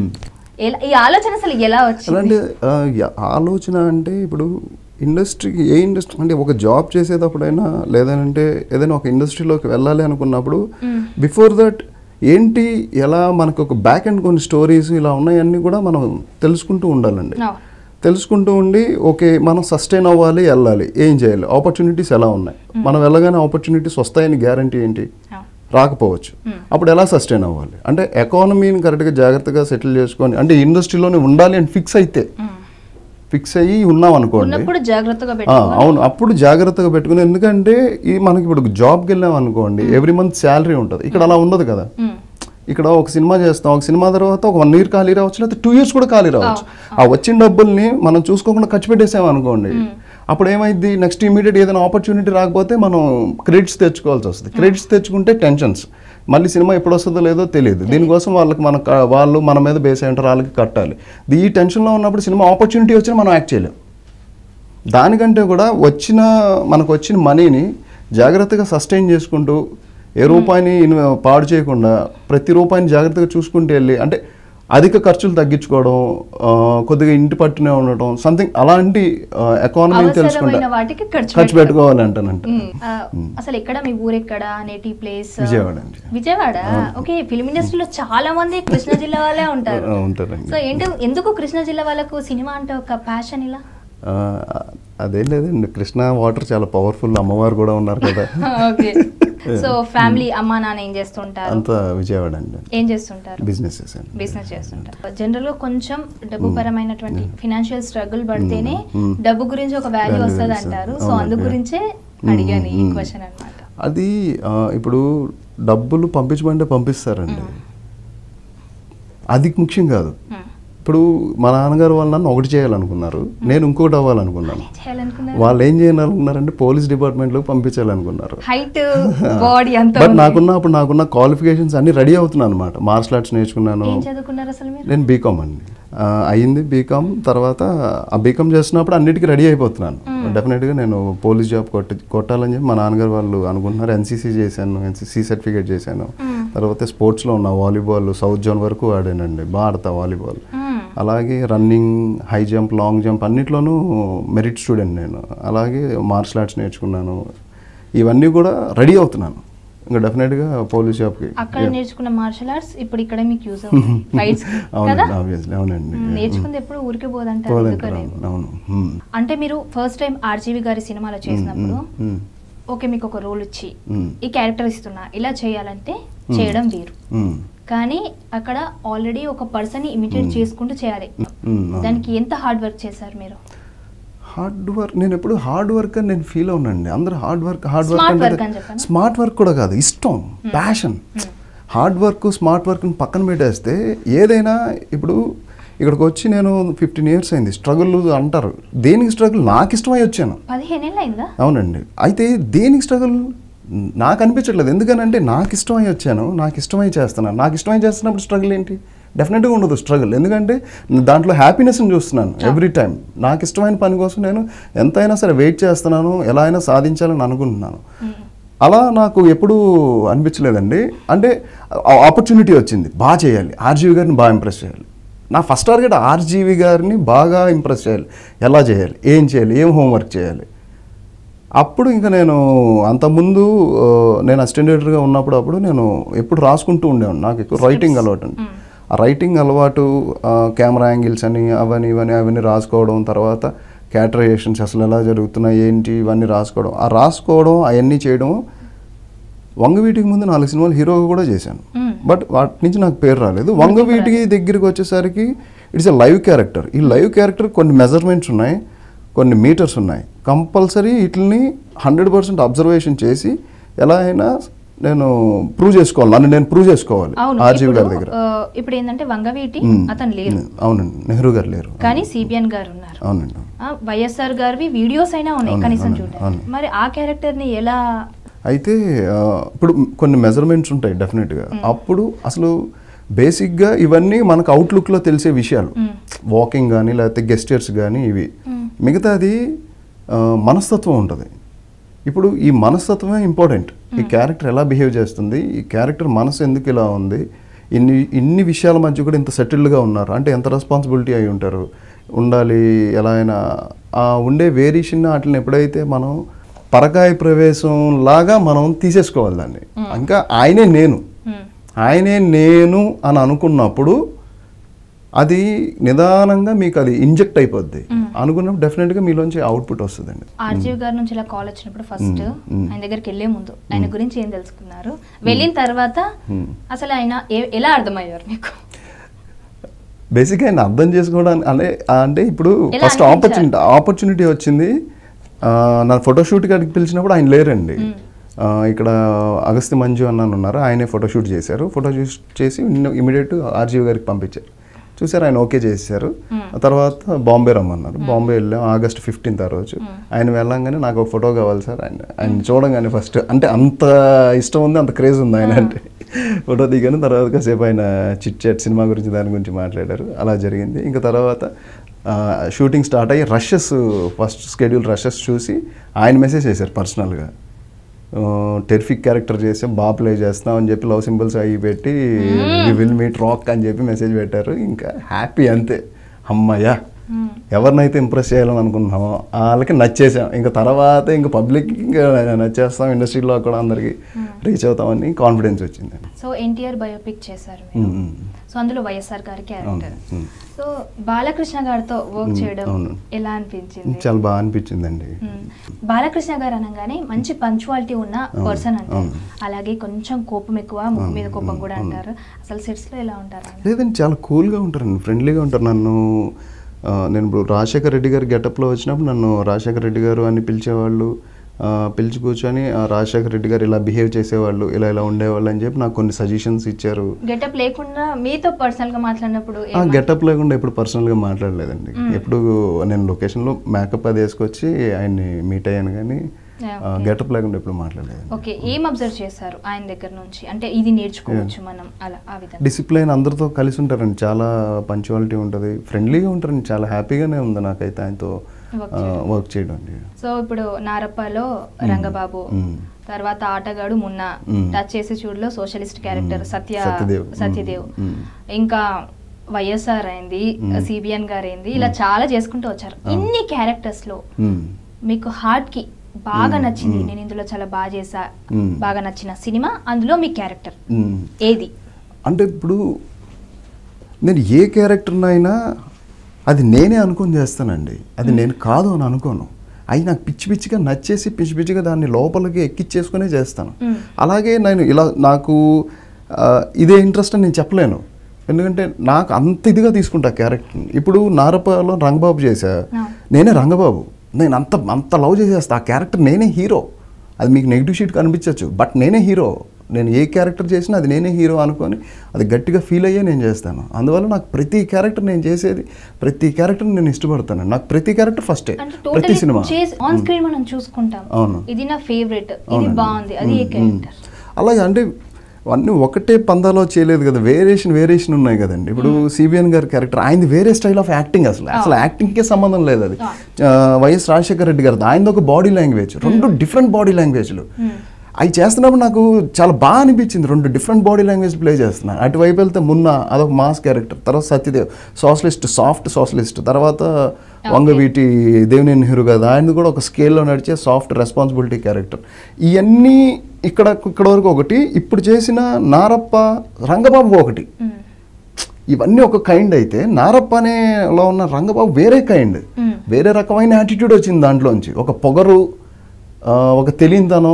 ఈ ఆలోచన అసలు ఎలా వచ్చింది? ఆలోచన అంటే ఇప్పుడు ఇండస్ట్రీకి ఏ ఇండస్ట్రీ అంటే ఒక జాబ్ చేసేటప్పుడైనా లేదంటే ఏదైనా ఒక ఇండస్ట్రీలోకి వెళ్ళాలి అనుకున్నప్పుడు బిఫోర్ దట్ ఏంటి ఎలా మనకు ఒక బ్యాక్ అండ్ కొన్ని స్టోరీస్ ఇలా ఉన్నాయన్నీ కూడా మనం తెలుసుకుంటూ ఉండాలండి. తెలుసుకుంటూ ఉండి ఓకే మనం సస్టైన్ అవ్వాలి, వెళ్ళాలి, ఏం చేయాలి, ఆపర్చునిటీస్ ఎలా ఉన్నాయి, మనం వెళ్ళగానే ఆపర్చునిటీస్ వస్తాయని గ్యారంటీ ఏంటి, రాకపోవచ్చు. అప్పుడు ఎలా సస్టైన్ అవ్వాలి అంటే ఎకానమీని కరెక్ట్గా జాగ్రత్తగా సెటిల్ చేసుకొని అంటే ఇండస్ట్రీలోనే ఉండాలి అని ఫిక్స్ అయితే ఫిక్స్ అయ్యి ఉన్నాం అనుకోండి, అవును అప్పుడు జాగ్రత్తగా పెట్టుకుని. ఎందుకంటే ఈ మనకి ఇప్పుడు జాబ్కి వెళ్ళాం అనుకోండి ఎవ్రీ మంత్ శాలరీ ఉంటుంది, ఇక్కడ అలా ఉండదు కదా. ఇక్కడ ఒక సినిమా చేస్తాం, ఒక సినిమా తర్వాత ఒక వన్ ఇయర్ ఖాళీ రావచ్చు, లేకపోతే టూ ఇయర్స్ కూడా ఖాళీ రావచ్చు. ఆ వచ్చిన డబ్బుల్ని మనం చూసుకోకుండా ఖర్చు పెట్టేసాం అనుకోండి, అప్పుడు ఏమైంది నెక్స్ట్ ఇమీడియట్ ఏదైనా ఆపర్చునిటీ రాకపోతే మనం క్రెడిట్స్ తెచ్చుకోవాల్సి వస్తుంది. క్రెడిట్స్ తెచ్చుకుంటే టెన్షన్స్, మళ్ళీ సినిమా ఎప్పుడు వస్తుందో లేదో తెలియదు, దీనికోసం వాళ్ళకి మన వాళ్ళు మన మీద బేస్ అయి ఉంటారు, వాళ్ళకి కట్టాలి. ఈ టెన్షన్లో ఉన్నప్పుడు సినిమా ఆపర్చునిటీ వచ్చినా మనం యాక్ట్ చేయలేం. దానికంటే కూడా వచ్చిన మనకు వచ్చిన మనీని జాగ్రత్తగా సస్టైన్ చేసుకుంటూ ఏ రూపాయిని పాడు చేయకుండా ప్రతి రూపాయిని జాగ్రత్తగా చూసుకుంటూ వెళ్ళి అంటే అధిక ఖర్చులు తగ్గించుకోవడం, కొద్దిగా ఇంటి పట్టునే ఉండటం, సంథింగ్ అలాంటి ఎకానమీ తెలుసుకుంటా ఖర్చు పెట్టుకోవాలి అంటానంట. అసలు ఎక్కడ మీ ఊరు ఎక్కడ, నేటివ్ ప్లేస్? విజయవాడ అండి. విజయవాడ. ఓకే, ఫిల్మ్ ఇండస్ట్రీలో చాలా మంది కృష్ణా జిల్లా వాళ్ళే ఉంటారు. సో ఏంటి ఎందుకు కృష్ణా జిల్లా వాళ్ళకు సినిమా అంటే ఒక ప్యాషన్ ఇలా? అదేం లేదండి, కృష్ణా వాటర్ చాలా పవర్ఫుల్, అమ్మవారు కూడా ఉన్నారు కదా. ఓకే, సో ఫ్యామిలీ అమ్మా నాన్న ఏం చేస్తుంటారు? అంతా విజయవాడ అండి. ఏం చేస్తుంటారు? బిజినెస్ బిజినెస్ చేస్తుంటారు. జనరల్ గా కొంచెం డబ్బు పరమైనటువంటి ఫినాన్షియల్ స్ట్రగుల్ పడితేనే డబ్బు గురించి ఒక వాల్యూ వస్తుంది అంటారు. సో అందు గురించే అడిగాను ఈ క్వశ్చన్ అన్నమాట. అది ఇప్పుడు డబ్బులు పంపించమంటే పంపిస్తారండి, అది ముఖ్యం కాదు. ఇప్పుడు మా నాన్నగారు వాళ్ళు నన్ను ఒకటి చేయాలనుకున్నారు, నేను ఇంకొకటి అవ్వాలనుకున్నాను. వాళ్ళు ఏం చేయాలనుకున్నారంటే పోలీస్ డిపార్ట్మెంట్లోకి పంపించాలనుకున్నారు. బట్ నాకున్న అప్పుడు నాకున్న క్వాలిఫికేషన్స్ అన్ని రెడీ అవుతున్నాను అనమాట. మార్షల్ ఆర్ట్స్ నేర్చుకున్నాను, నేను బీకామ్ అండి. అయ్యింది బీకామ్. తర్వాత ఆ బీకామ్ చేస్తున్నప్పుడు అన్నిటికీ రెడీ అయిపోతున్నాను. డెఫినెట్గా నేను పోలీస్ జాబ్ కొట్టి కొట్టాలని చెప్పి మా నాన్నగారు వాళ్ళు అనుకుంటున్నారు. ఎన్సీసీ చేశాను, ఎన్సీసీ సర్టిఫికేట్ చేశాను. తర్వాత స్పోర్ట్స్లో ఉన్న వాలీబాల్ సౌత్ జోన్ వరకు ఆడానండి, బాగా ఆడతా వాలీబాల్. అలాగే running, high jump, long jump అన్నిట్లోనూ మెరిట్ స్టూడెంట్ నేను. అలాగే మార్షల్ ఆర్ట్స్ నేర్చుకున్నాను. ఇవన్నీ కూడా రెడీ అవుతున్నాను ఇంకా డెఫినెట్గా పోలీస్ జాబ్కి. అక్కడ నేర్చుకున్న మార్షల్ ఆర్ట్స్ ఇప్పుడు ఇక్కడ మీకు యూజ్ అవుతుంది ఫైట్స్ కదా? ఆబ్వియస్లీ అవునండి. నేర్చుకుంది ఎప్పుడు ఊరికి పోదంటారు. అవును. అంటే మీరు ఫస్ట్ టైం ఆర్జీవి గారి సినిమాలో చేసినప్పుడు ఓకే మీకు ఒక రోల్ ఇచ్చి ఈ క్యారెక్టర్ ఇస్తున్నా ఇలా చేయాలంటే చేయడం వేరు, కానీ అక్కడ ఆల్రెడీ ఒక పర్సన్ ని ఇమిటేట్ చేసుకుంటూ చేయాలి. దానికి ఎంత హార్డ్ వర్క్ చేశారు మీరు? హార్డ్ వర్క్ నేను ఎప్పుడు హార్డ్ వర్క్ అని నేను ఫీల్ అవునండి. అందరూ హార్డ్ వర్క్ హార్డ్ వర్క్ అంటే స్మార్ట్ వర్క్ కూడా కాదు, ఇష్టం, ప్యాషన్. హార్డ్ వర్క్ స్మార్ట్ వర్క్ని పక్కన పెట్టేస్తే ఏదైనా ఇప్పుడు ఇక్కడికి వచ్చి నేను ఫిఫ్టీన్ ఇయర్స్ అయింది. స్ట్రగుల్ అంటారు, దేనికి స్ట్రగుల్? నాకు ఇష్టమై వచ్చాను. అవునండి. అయితే దేనికి స్ట్రగుల్ నాకు అనిపించట్లేదు. ఎందుకనంటే నాకు ఇష్టమై వచ్చాను, నాకు ఇష్టమై చేస్తున్నాను. నాకు ఇష్టమై చేస్తున్నప్పుడు స్ట్రగుల్ ఏంటి? డెఫినెట్గా ఉండదు స్ట్రగుల్. ఎందుకంటే దాంట్లో హ్యాపీనెస్ని చూస్తున్నాను ఎవ్రీ టైం. నాకు ఇష్టమైన పని కోసం నేను ఎంతైనా సరే వెయిట్ చేస్తున్నాను, ఎలా అయినా సాధించాలని అనుకుంటున్నాను. అలా నాకు ఎప్పుడూ అనిపించలేదండి. అంటే ఆపర్చునిటీ వచ్చింది, బాగా చేయాలి, ఆర్జీవి గారిని బాగా ఇంప్రెస్ చేయాలి. నా ఫస్ట్ టార్గెట్ ఆర్జీవి గారిని బాగా ఇంప్రెస్ చేయాలి. ఎలా చేయాలి, ఏం చేయాలి, ఏం హోంవర్క్ చేయాలి. అప్పుడు ఇంకా నేను అంతకుముందు నేను అసిస్టెంట్ ఎడిటర్గా ఉన్నప్పుడు అప్పుడు నేను ఎప్పుడు రాసుకుంటూ ఉండేవాడిని. నాకు ఎక్కువ రైటింగ్ అలవాటు అండి. ఆ రైటింగ్ అలవాటు, కెమెరా యాంగిల్స్ అని అవన్నీ ఇవన్నీ అవన్నీ రాసుకోవడం, తర్వాత క్యారెక్టరైజేషన్స్ అసలు ఎలా జరుగుతున్నాయి ఏంటి ఇవన్నీ రాసుకోవడం, ఆ రాసుకోవడం అవన్నీ చేయడం. వంగవీటికి ముందు నాలుగు సినిమాలు హీరోగా కూడా చేశాను, బట్ వాటి నుంచి నాకు పేరు రాలేదు. వంగవీటికి దగ్గరికి వచ్చేసరికి ఇట్స్ ఎ లైవ్ క్యారెక్టర్. ఈ లైవ్ క్యారెక్టర్ కొన్ని మెజర్మెంట్స్ ఉన్నాయి, కొన్ని మీటర్స్ ఉన్నాయి. కంపల్సరీ వీటిని హండ్రెడ్ పర్సెంట్ అబ్జర్వేషన్ చేసి ఎలా అయినా నేను ప్రూవ్ చేసుకోవాలి, నన్ను నేను ప్రూవ్ చేసుకోవాలి ఆర్జీవి గారి దగ్గర. ఇప్పుడు ఏంటంటే వంగవీటి అతను లేరు. అవునండి, నెహ్రూ గారు లేరు, కానీ సిబిఎన్ గారు ఉన్నారు. అవునండి. వైఎస్ఆర్ గారివి వీడియోస్ అయినా ఉన్నాయి కనీసం చూడండి. మరి ఆ క్యారెక్టర్ ని ఎలా? అయితే ఇప్పుడు కొన్ని మెజర్మెంట్స్ ఉంటాయి డెఫినెట్గా. అప్పుడు అసలు బేసిక్గా ఇవన్నీ మనకు అవుట్లుక్లో తెలిసే విషయాలు, వాకింగ్ కానీ లేకపోతే గెస్చర్స్ కానీ ఇవి. మిగతాది మనస్తత్వం ఉంటుంది. ఇప్పుడు ఈ మనస్తత్వమే ఇంపార్టెంట్. ఈ క్యారెక్టర్ ఎలా బిహేవ్ చేస్తుంది, ఈ క్యారెక్టర్ మనసు ఎందుకు ఇలా ఉంది, ఇన్ని ఇన్ని విషయాల మధ్య కూడా ఇంత సెటిల్డ్గా ఉన్నారు అంటే ఎంత రెస్పాన్సిబిలిటీ అయి ఉంటారు, ఉండాలి. ఎలా అయినా ఆ ఉండే వేరియేషన్ వాటిని ఎప్పుడైతే మనం పరకాయ ప్రవేశం లాగా మనం తీసేసుకోవాలి దాన్ని. ఇంకా ఆయనే నేను ఆయనే నేను అని అనుకున్నప్పుడు అది నిదానంగా మీకు అది ఇంజెక్ట్ అయిపోద్ది. అనుకున్నప్పుడు డెఫినెట్గా మీలోంచి అవుట్పుట్ వస్తుందండి. ఆర్జీవి గారి నుంచి ఇలా కాల్ వచ్చినప్పుడు ఫస్ట్ ఆయన దగ్గరికి వెళ్లే ముందు ఆయన గురించి ఏం తెలుసుకున్నారు? వెళ్ళిన తర్వాత అసలు ఆయన ఎలా అర్థమయ్యారు మీకు? బేసిక్గా ఆయన అర్థం చేసుకోవడానికి అంటే అంటే ఇప్పుడు ఫస్ట్ ఆపర్చునిటీ ఆపర్చునిటీ వచ్చింది. నా ఫోటోషూట్ గారికి పిలిచినప్పుడు ఆయన లేరండి. ఇక్కడ అగస్త్య మంజు అన్నాను ఉన్నారు, ఆయనే ఫోటోషూట్ చేశారు. ఫోటోషూట్ చేసి ఇమీడియట్ ఆర్జీవి గారికి పంపించారు. చూసారు, ఆయన ఓకే చేశారు. తర్వాత బాంబే రమ్మన్నారు. బాంబే వెళ్ళాం ఆగస్ట్ ఫిఫ్టీన్త్ ఆ రోజు. ఆయన వెళ్ళంగానే నాకు ఒక ఫోటో కావాలి సార్. ఆయన ఆయన చూడంగానే ఫస్ట్ అంటే అంత ఇష్టం ఉంది, అంత క్రేజ్ ఉంది ఆయన అంటే. ఫోటో దిగాను. తర్వాత కాసేపు ఆయన చిట్ చాట్ సినిమా గురించి దాని గురించి మాట్లాడారు. అలా జరిగింది. ఇంకా తర్వాత షూటింగ్ స్టార్ట్ అయ్యి రషెస్ ఫస్ట్ స్కెడ్యూల్ రషెస్ చూసి ఆయన మెసేజ్ చేశారు పర్సనల్గా. టెరిఫిక్ క్యారెక్టర్ చేస్తే బాగా ప్లే చేస్తాం అని చెప్పి లవ్ సింబల్స్ అవి పెట్టి వి విల్ మీట్ రాక్ అని చెప్పి మెసేజ్ పెట్టారు. ఇంకా హ్యాపీ అంతే, అమ్మయ్యా ఎవరినైతే ఇంప్రెస్ చేయాలని అనుకుంటున్నామో వాళ్ళకి నచ్చేసాం. ఇంకా తర్వాత ఇంకా పబ్లిక్ ఇంకా నచ్చేస్తాం, ఇండస్ట్రీలో కూడా అందరికి రీచ్ అవుతామని కాన్ఫిడెన్స్ వచ్చింది. సో ఎన్టీఆర్ బయోపిక్ చేశారు, సో అందులో వైఎస్ఆర్ గారి క్యారెక్టర్. సో బాలకృష్ణ గారితో వర్క్ చేయడం ఎలా అనిపించింది? చాలా బాగా అనిపించిందండి. బాలకృష్ణ గారు అనగానే మంచి పంచువాలిటీ ఉన్న పర్సన్ అంటారు, అలాగే కొంచెం కోపం ఎక్కువ, ముక్కు మీద కోపం కూడా అంటారు. అసలు సెట్స్ లో ఎలా ఉంటారు? లేదండి, చాలా కూల్గా ఉంటారండి, ఫ్రెండ్లీగా ఉంటారు. నన్ను నేను ఇప్పుడు రాజశేఖర రెడ్డి గారు గెటప్లో వచ్చినప్పుడు నన్ను రాజశేఖర రెడ్డి గారు అని పిలిచేవాళ్ళు. పిలిచి కూర్చొని రాజశేఖర రెడ్డి గారు ఇలా బిహేవ్ చేసేవాళ్ళు, ఇలా ఇలా ఉండేవాళ్ళు అని చెప్పి నాకు కొన్ని సజెషన్స్ ఇచ్చారు. గెటప్ లేకుండా మీతో పర్సనల్గా మాట్లాడినప్పుడు? గెటప్ లేకుండా ఎప్పుడు పర్సనల్గా మాట్లాడలేదండి. ఎప్పుడు నేను లొకేషన్లో మేకప్ అది వేసుకొచ్చి ఆయన్ని మీట్ అయ్యాను, కానీ గెటప్ లేకుండా ఎప్పుడు మాట్లాడలేదు. ఓకే, ఏం అబ్జర్వ్ చేశారు ఆయన దగ్గర నుంచి, అంటే ఇది నేర్చుకోవచ్చు మనం అలా ఆ విధంగా? డిసిప్లైన్, అందరితో కలిసి ఉంటారండి, చాలా పంచువాలిటీ ఉంటుంది, ఫ్రెండ్లీగా ఉంటారండి, చాలా హ్యాపీగానే ఉంది నాకైతే ఆయనతో వర్క్ చేయడం అండి. సో ఇప్పుడు నారప్పలో రంగబాబు, తర్వాత ఆటగాడు మున్నా, టచ్ చేసి చూడలో సోషలిస్ట్ క్యారెక్టర్ సత్య సత్యదేవ్, ఇంకా వైఎస్ఆర్ అయింది, సిబిఎన్ గారు అయింది, ఇలా చాలా చేసుకుంటూ వచ్చారు. ఇన్ని క్యారెక్టర్స్ లో మీకు హార్ట్ కి బాగా నచ్చింది, నేను ఇందులో చాలా బాగా చేసా, బాగా నచ్చిన సినిమా, అందులో మీ క్యారెక్టర్ ఏది? అంటే ఇప్పుడు నేను ఏ క్యారెక్టర్నైనా అది నేనే అనుకొని చేస్తానండి, అది నేను కాదు అని అనుకోను. అవి నాకు పిచ్చి పిచ్చిగా నచ్చేసి పిచ్చి పిచ్చిగా దాన్ని లోపలికి ఎక్కిచ్చేసుకునే చేస్తాను. అలాగే నేను ఇలా నాకు ఇదే ఇంట్రెస్ట్ అని నేను చెప్పలేను, ఎందుకంటే నాకు అంత ఇదిగా తీసుకుంటా క్యారెక్టర్ని. ఇప్పుడు నారప్పలో రంగబాబు చేశా, నేనే రంగబాబు, నేను అంత అంత లవ్ చేసేస్తా ఆ క్యారెక్టర్, నేనే హీరో. అది మీకు నెగిటివ్ షీట్ కనిపించవచ్చు, బట్ నేనే హీరో. నేను ఏ క్యారెక్టర్ చేసినా అది నేనే హీరో అనుకొని అది గట్టిగా ఫీల్ అయ్యే నేను చేస్తాను. అందువల్ల నాకు ప్రతి క్యారెక్టర్ నేను చేసేది, ప్రతి క్యారెక్టర్ నేను ఇష్టపడతాను. నాకు ప్రతి క్యారెక్టర్ ఫస్టే, ప్రతి సినిమా ఆన్ స్క్రీన్ మనం చూసుకుంటాం, అవును ఇది నా ఫేవరెట్, ఇది బాగుంది, అది ఏ క్యారెక్టర్. అలాగే అంటే అన్నీ ఒకటే పందాలో చేయలేదు కదా, వేరియేషన్ వేరియేషన్ ఉన్నాయి కదండి. ఇప్పుడు సిబిఎన్ గారి క్యారెక్టర్ ఆయనది వేరే స్టైల్ ఆఫ్ యాక్టింగ్, అసలు అసలు యాక్టింగ్కే సంబంధం లేదు అది. వైఎస్ రాజశేఖర రెడ్డి గారిది ఆయనది ఒక బాడీ లాంగ్వేజ్, రెండు డిఫరెంట్ బాడీ లాంగ్వేజ్లు. అవి చేస్తున్నప్పుడు నాకు చాలా బాగా అనిపించింది, రెండు డిఫరెంట్ బాడీ లాంగ్వేజ్ ప్లే చేస్తున్నాను. అటువైపు వెళ్తే మున్నా అదొక మాస్ క్యారెక్టర్, తర్వాత సత్యదేవ్ సోషలిస్ట్, సాఫ్ట్ సోషలిస్ట్, తర్వాత వంగవీటి దేవినేని నెహ్రూ కదా ఆయనది కూడా ఒక స్కేల్లో నడిచే సాఫ్ట్ రెస్పాన్సిబిలిటీ క్యారెక్టర్. ఇవన్నీ ఇక్కడ ఇక్కడ వరకు ఒకటి. ఇప్పుడు చేసిన నారప్ప రంగబాబు ఒకటి, ఇవన్నీ ఒక కైండ్ అయితే నారప్ప అనేలో ఉన్న రంగబాబు వేరే కైండ్, వేరే రకమైన యాటిట్యూడ్ వచ్చింది దాంట్లోంచి. ఒక పొగరు, ఒక తెలియనితనం,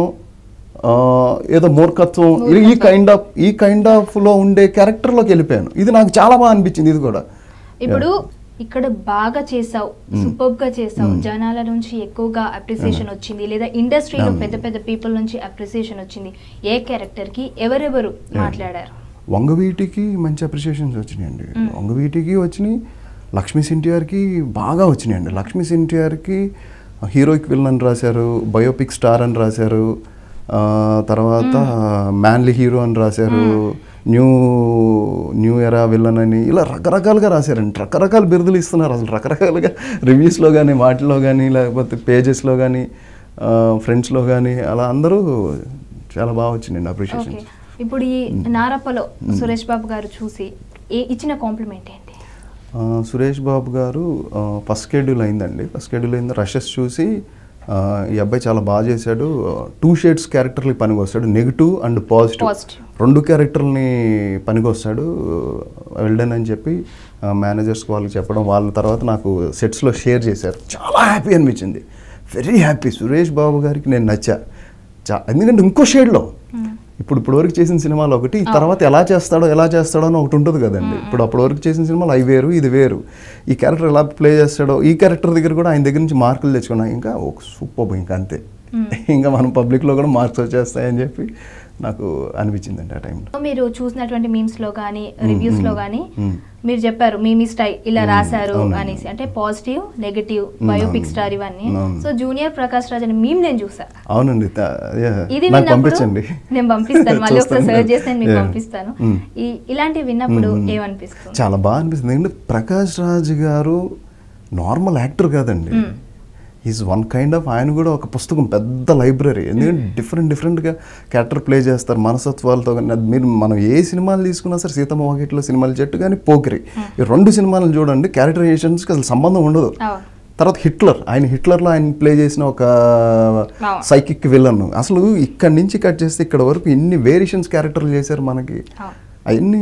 ఏదో మూర్ఖత్వం, ఈ కైండ్ ఆఫ్ ఈ కైండ్ ఆఫ్ లో ఉండే క్యారెక్టర్లోకి వెళ్ళిపోయాను. ఇది నాకు చాలా బాగా అనిపించింది. ఇది కూడా ఇప్పుడు ఇక్కడ బాగా చేసావు, సూపర్ గా చేసావు, జనాల నుంచి ఎక్కువగా అప్రిసియేషన్ వచ్చింది, లేదా ఇండస్ట్రీలో పెద్ద పెద్ద పీపుల్ నుంచి అప్రిసియేషన్ వచ్చింది, ఏ క్యారెక్టర్ కి ఎవరెవరు మాట్లాడారు? వంగవీటికి మంచి అప్రిసియేషన్స్ వచ్చినాయండి, వంగవీటికి వచ్చినాయి, లక్ష్మీ ఎన్టీఆర్కి బాగా వచ్చినాయండి. లక్ష్మీ ఎన్టీఆర్కి హీరోయిక్ విలన్ అని రాశారు, బయోపిక్ స్టార్ అని రాశారు, తర్వాత మ్యాన్లీ హీరో అని రాశారు, న్యూ న్యూ ఎరా విలన్ అని, ఇలా రకరకాలుగా రాశారండి. రకరకాల బిరుదులు ఇస్తున్నారు అసలు, రకరకాలుగా రివ్యూస్లో కానీ, వాటిలో కానీ, లేకపోతే పేజెస్లో కానీ, ఫ్రెండ్స్లో కానీ, అలా అందరూ చాలా బాగా వచ్చినాయండి అప్రిషియేషన్. ఇప్పుడు ఈ నారప్పలో సురేష్ బాబు గారు చూసి ఇచ్చిన కాంప్లిమెంట్ ఏంటి? సురేష్ బాబు గారు ఫస్ట్ షెడ్యూల్ అయిందండి, ఫస్ట్ షెడ్యూల్ అయింది, రషెస్ చూసి ఈ అబ్బాయి చాలా బాగా చేశాడు, టూ షేడ్స్ క్యారెక్టర్లకి పనికి వస్తాడు, నెగిటివ్ అండ్ పాజిటివ్ రెండు క్యారెక్టర్ని పనికి వస్తాడు, వెల్డన్ అని చెప్పి మేనేజర్స్కి వాళ్ళకి చెప్పడం, వాళ్ళ తర్వాత నాకు సెట్స్లో షేర్ చేశారు. చాలా హ్యాపీ అనిపించింది, వెరీ హ్యాపీ. సురేష్ బాబు గారికి నేను నచ్చా చా ఎందుకంటే ఇంకో షేడ్లో, ఇప్పుడు ఇప్పుడు వరకు చేసిన సినిమాలు ఒకటి, తర్వాత ఎలా చేస్తాడో ఎలా చేస్తాడో అని ఒకటి ఉంటుంది కదండి. ఇప్పుడు అప్పటి వరకు చేసిన సినిమాలు అవి వేరు, ఇది వేరు, ఈ క్యారెక్టర్ ఎలా ప్లే చేస్తాడో, ఈ క్యారెక్టర్ దగ్గర కూడా ఆయన దగ్గర నుంచి మార్కులు తెచ్చుకున్నా, ఇంకా ఒక సూపర్, ఇంకా అంతే, ఇంకా మనం పబ్లిక్లో కూడా మార్క్స్ వచ్చేస్తాయని చెప్పి నాకు అనిపించిందండి ఆ టైంలో. మీరు చూసినటువంటి మీమ్స్ లో కానీ, రివ్యూస్ లో కానీ మీరు చెప్పారు మీ మీ స్టైల్ ఇలా రాశారు అనేసి, అంటే పాజిటివ్, నెగటివ్, బయోపిక్ స్టార్ ఇవన్నీ. సో జూనియర్ ప్రకాష్ రాజ్ అని మీమ్ నేను చూసా. అవునండి, ఇది పంపించండి, నేను పంపిస్తాను, మళ్ళీ ఒకసారి సర్చ్ చేసి నేను మీకు పంపిస్తాను. ఇలాంటివి విన్నప్పుడు ఏమనిపిస్తుంది? చాలా బాగా అనిపిస్తుంది, ఎందుకంటే ప్రకాష్ రాజ్ గారు నార్మల్ యాక్టర్ కాదండి, ఈజ్ వన్ కైండ్ ఆఫ్, ఆయన కూడా ఒక పుస్తకం, పెద్ద లైబ్రరీ. ఎందుకంటే డిఫరెంట్ డిఫరెంట్గా క్యారెక్టర్ ప్లే చేస్తారు మనసత్వాలతో. కానీ మీరు మనం ఏ సినిమాలు తీసుకున్నా సరే, సీతమ్మ వాకిట్లో సినిమాలు చెట్టు కానీ పోకిరి, ఈ రెండు సినిమాలు చూడండి, క్యారెక్టరైజేషన్స్కి అసలు సంబంధం ఉండదు. తర్వాత హిట్లర్, ఆయన హిట్లర్లో ఆయన ప్లే చేసిన ఒక సైకిక్ విలన్, అసలు ఇక్కడి నుంచి కట్ చేస్తే ఇక్కడ వరకు ఎన్ని వేరియేషన్స్ క్యారెక్టర్లు చేశారు మనకి. అవన్నీ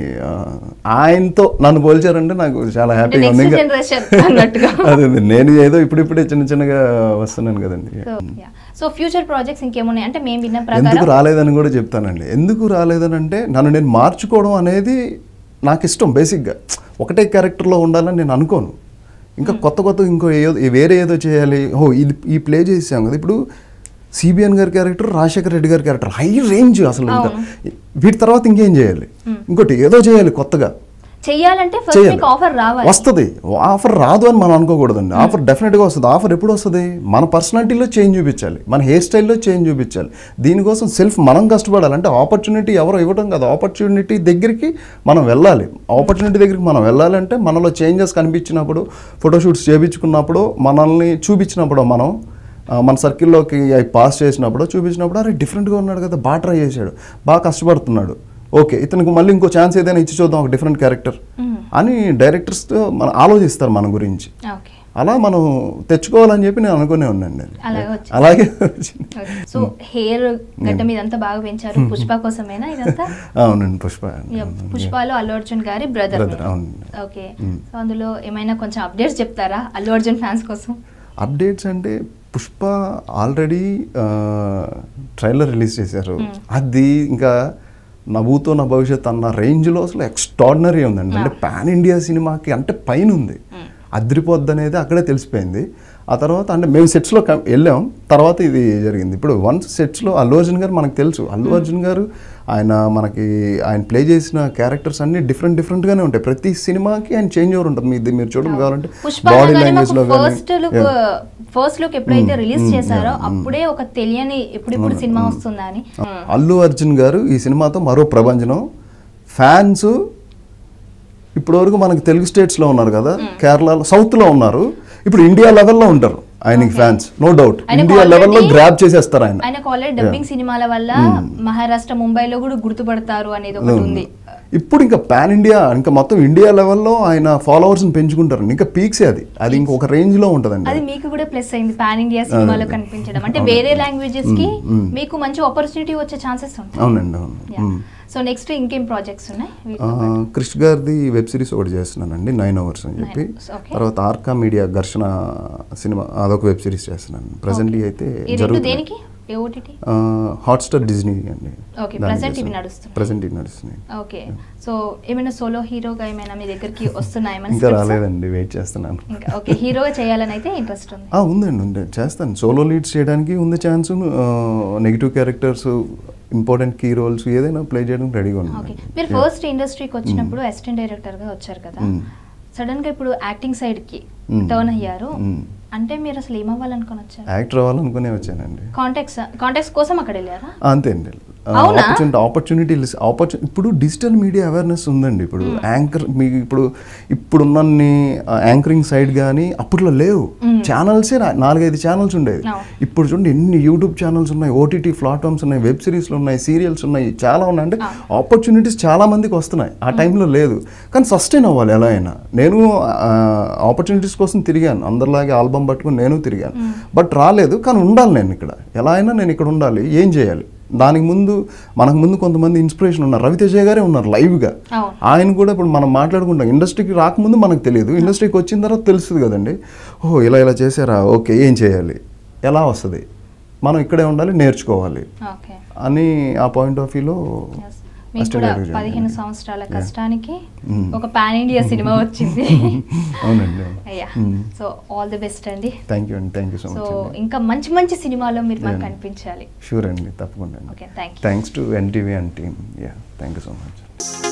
ఆయనతో నన్ను పోల్చారంటే నాకు చాలా హ్యాపీగా ఉంది. అదే నేను ఏదో ఇప్పుడిప్పుడే చిన్న చిన్నగా వస్తున్నాను కదండి. సో ఫ్యూచర్ ప్రాజెక్ట్స్ ఇంకేమున్నాయి అంటే మేము విన్న ప్రకారం ఎందుకు రాలేదని కూడా చెప్తానండి. ఎందుకు రాలేదని అంటే నన్ను నేను మార్చుకోవడం అనేది నాకు ఇష్టం. బేసిక్గా ఒకటే క్యారెక్టర్లో ఉండాలని నేను అనుకోను. ఇంకా కొత్త కొత్త ఇంకో ఏదో వేరే ఏదో చేయాలి, ఓ ఇది ఈ ప్లే చేసాం కదా. ఇప్పుడు సిబిఎన్ గారి క్యారెక్టర్, రాజశేఖర రెడ్డి గారి క్యారెక్టర్ హై రేంజ్ అసలు. ఇంకా వీటి తర్వాత ఇంకేం చేయాలి, ఇంకోటి ఏదో చేయాలి కొత్తగా. చేయాలంటే ఫస్ట్ మీకు ఆఫర్ రావాలి. వస్తుంది, ఆఫర్ రాదు అని మనం అనుకోకూడదండి. ఆఫర్ డెఫినెట్గా వస్తుంది. ఆఫర్ ఎప్పుడు వస్తుంది? మన పర్సనాలిటీలో చేంజ్ చూపించాలి, మన హెయిర్ స్టైల్లో చేంజ్ చూపించాలి. దీనికోసం సెల్ఫ్ మనం కష్టపడాలి. అంటే ఆపర్చునిటీ ఎవరో ఇవ్వడం కాదు, ఆపర్చునిటీ దగ్గరికి మనం వెళ్ళాలి. ఆపర్చునిటీ దగ్గరికి మనం వెళ్ళాలంటే మనలో చేంజెస్ కనిపించినప్పుడు, ఫోటోషూట్స్ చేయించుకున్నప్పుడు, మనల్ని చూపించినప్పుడు, మనం మన సర్కిల్లోకి అవి పాస్ చేసినప్పుడు చూపించినప్పుడు అరే డిఫరెంట్గా ఉన్నాడు కదా, బాగా ట్రై చేశాడు, బాగా కష్టపడుతున్నాడు, ఓకే ఇతనికి మళ్ళీ ఇంకో ఛాన్స్ ఏదైనా ఇచ్చి చూద్దాం ఒక డిఫరెంట్ క్యారెక్టర్ అని డైరెక్టర్స్ మన ఆలోచిస్తారు మన గురించి. అలా మనం తెచ్చుకోవాలని చెప్పి నేను అనుకునే ఉన్నాను. అలాగే సో హెయిర్ గడ్డ మీద అంతా బాగా పెంచారు పుష్ప కోసమేనా ఇదంతా? అవునండి, పుష్ప పుష్పలో అల్లు అర్జున్ గారి బ్రదర్. ఓకే, సో అందులో ఏమైనా కొంచెం అప్డేట్స్ చెప్తారా అల్లు అర్జున్ ఫ్యాన్స్ కోసం? అప్డేట్స్ అంటే పుష్ప ఆల్రెడీ ట్రైలర్ రిలీజ్ చేశారు. అది ఇంకా నవ్వుతో నా భవిష్యత్ అన్న రేంజ్లో అసలు ఎక్స్ట్రాడినరీ ఉందండి. అంటే పాన్ ఇండియా సినిమాకి అంటే పైన ఉంది, అద్రిపోద్ది అనేది అక్కడే తెలిసిపోయింది. ఆ తర్వాత అంటే మేము సెట్స్లో వెళ్ళాం, తర్వాత ఇది జరిగింది. ఇప్పుడు వన్స్ సెట్స్లో అల్లు అర్జున్ గారు మనకు తెలుసు. అల్లు అర్జున్ గారు ఆయన మనకి ఆయన ప్లే చేసిన క్యారెక్టర్స్ అన్ని డిఫరెంట్ డిఫరెంట్గానే ఉంటాయి. ప్రతి సినిమాకి ఆయన చేంజ్ ఓవర్ ఉంటుంది. మీది మీరు చూడండి కావాలంటే బాడీ లాంగ్వేజ్లో ఫస్ట్ లుక్ ఎప్పుడైతే రిలీజ్ చేశారో అప్పుడే ఒక తెలియని ఎప్పుడెప్పుడు సినిమా వస్తుందని. అల్లు అర్జున్ గారు ఈ సినిమాతో మరో ప్రభంజనం. ఫ్యాన్స్ ఇప్పటివరకు మనకి తెలుగు స్టేట్స్లో ఉన్నారు కదా, కేరళలో, సౌత్లో ఉన్నారు, ఇప్పుడు ఇండియా లెవెల్లో ఉంటారు ఆయనకి ఫ్యాన్స్, నో డౌట్. ఇండియా లెవెల్లో గ్రాబ్ చేసేస్తారు ఆయన. ఆయనకు ఆల్రెడీ డబ్బింగ్ సినిమాల వల్ల మహారాష్ట్ర, ముంబైలో కూడా గుర్తుపడతారు అనేది ఒకటి ఉంది. ఇప్పుడు ఇంకా పాన్ ఇండియా, ఇంకా మొత్తం ఇండియా లెవెల్లో ఆయన ఫాలోవర్స్ని పెంచుకుంటారు. ఇంకా పీక్సే అది, అది ఇంకొక రేంజ్లో ఉంటుందండి. అది మీకు కూడా ప్లస్ అయింది పాన్ ఇండియా సినిమాలో కనిపించడం. అంటే వేరే లాంగ్వేజెస్ కి మీకు మంచి ఆపర్చునిటీ వచ్చే ఛాన్సెస్ ఉంటాయి. అవునండి, అవును. సో నెక్స్ట్ ఇంకేం ప్రాజెక్ట్స్ ఉన్నాయి? క్రిష్ గారిది వెబ్ సిరీస్ ఒకటి చేస్తున్నానండి, నైన్ అవర్స్ అని చెప్పి. తర్వాత ఆర్కా మీడియా ఘర్షణ సినిమా, అదొక వెబ్ సిరీస్ చేస్తున్నాను. ప్రెసెంట్లీ అయితే దేనికి? హాట్స్టార్ డిజ్నీ అండి. ఓకే, ప్రెసెంట్ ఇవి నడుస్తున్నాయి. ప్రెసెంట్ ఇవి నడుస్తున్నాయి. ఓకే, సో ఏమైనా సోలో హీరోగా ఏమైనా మీ దగ్గరికి వస్తున్నాయి? ఇంకా రాలేదండి, వెయిట్ చేస్తున్నాను. ఓకే, హీరోగా చేయాలని అయితే ఇంట్రెస్ట్ ఉంది? ఉందండి, ఉంది, చేస్తాను. సోలో లీడ్స్ చేయడానికి ఉంది chance. Negative characters, important key roles ఏదైనా ప్లే చేయడానికి రెడీగా ఉంది. మీరు ఫస్ట్ ఇండస్ట్రీకి వచ్చినప్పుడు అసిస్టెంట్ డైరెక్టర్గా వచ్చారు కదా, సడన్గా ఇప్పుడు యాక్టింగ్ సైడ్కి టర్న్ అయ్యారు. అంటే మీరు అసలు ఏమవ్వాలనుకుని వచ్చారు? యాక్టర్ అవ్వాలనుకునే వచ్చానండి. కాంటాక్ట్స్ కాంటాక్ట్స్ కోసం అక్కడ వెళ్ళారా? అంతే అండి. ఆపర్చునిటీ ఆపర్చునిటీ ఆపర్చునిటీ ఇప్పుడు డిజిటల్ మీడియా అవేర్నెస్ ఉందండి. ఇప్పుడు యాంకర్ మీకు ఇప్పుడు ఇప్పుడున్న యాంకరింగ్ సైడ్ కానీ అప్పట్లో లేవు. ఛానల్సే నాలుగైదు ఛానల్స్ ఉండేది. ఇప్పుడు చూడండి ఎన్ని యూట్యూబ్ ఛానల్స్ ఉన్నాయి, ఓటీటీ ప్లాట్ఫామ్స్ ఉన్నాయి, వెబ్ సిరీస్లు ఉన్నాయి, సీరియల్స్ ఉన్నాయి, చాలా ఉన్నాయి. అంటే ఆపర్చునిటీస్ చాలా మందికి వస్తున్నాయి. ఆ టైంలో లేదు, కానీ సస్టైన్ అవ్వాలి ఎలా అయినా. నేను ఆపర్చునిటీస్ కోసం తిరిగాను, అందరిలాగే ఆల్బమ్ పట్టుకుని నేను తిరిగాను, బట్ రాలేదు. కానీ ఉండాలి నేను ఇక్కడ, ఎలా అయినా నేను ఇక్కడ ఉండాలి. ఏం చేయాలి? దానికి ముందు మనకు ముందు కొంతమంది ఇన్స్పిరేషన్ ఉన్నారు. రవితేజ గారే ఉన్నారు లైవ్గా. ఆయన కూడా ఇప్పుడు మనం మాట్లాడుకుంటాం. ఇండస్ట్రీకి రాకముందు మనకు తెలియదు, ఇండస్ట్రీకి వచ్చిన తర్వాత తెలుస్తుంది కదండి. ఓహో ఇలా ఇలా చేశారా, ఓకే ఏం చేయాలి, ఎలా వస్తుంది, మనం ఇక్కడే ఉండాలి, నేర్చుకోవాలి అని ఆ పాయింట్ ఆఫ్ వ్యూలో మీకు కూడా పదిహేను సంవత్సరాల కష్టానికి ఒక పాన్ ఇండియా సినిమా వచ్చింది. అవునండి. అయ్యా, సో ఆల్ ది బెస్ట్ అండి. థ్యాంక్ యూ అండి, thank you so much. So ఇంకా మంచి మంచి సినిమాలో మీరు మాకు కనిపించాలి. షూర్ అండి, తప్పకుండా. Okay, thank you. Thanks to NTV and team. Yeah, thank you so much.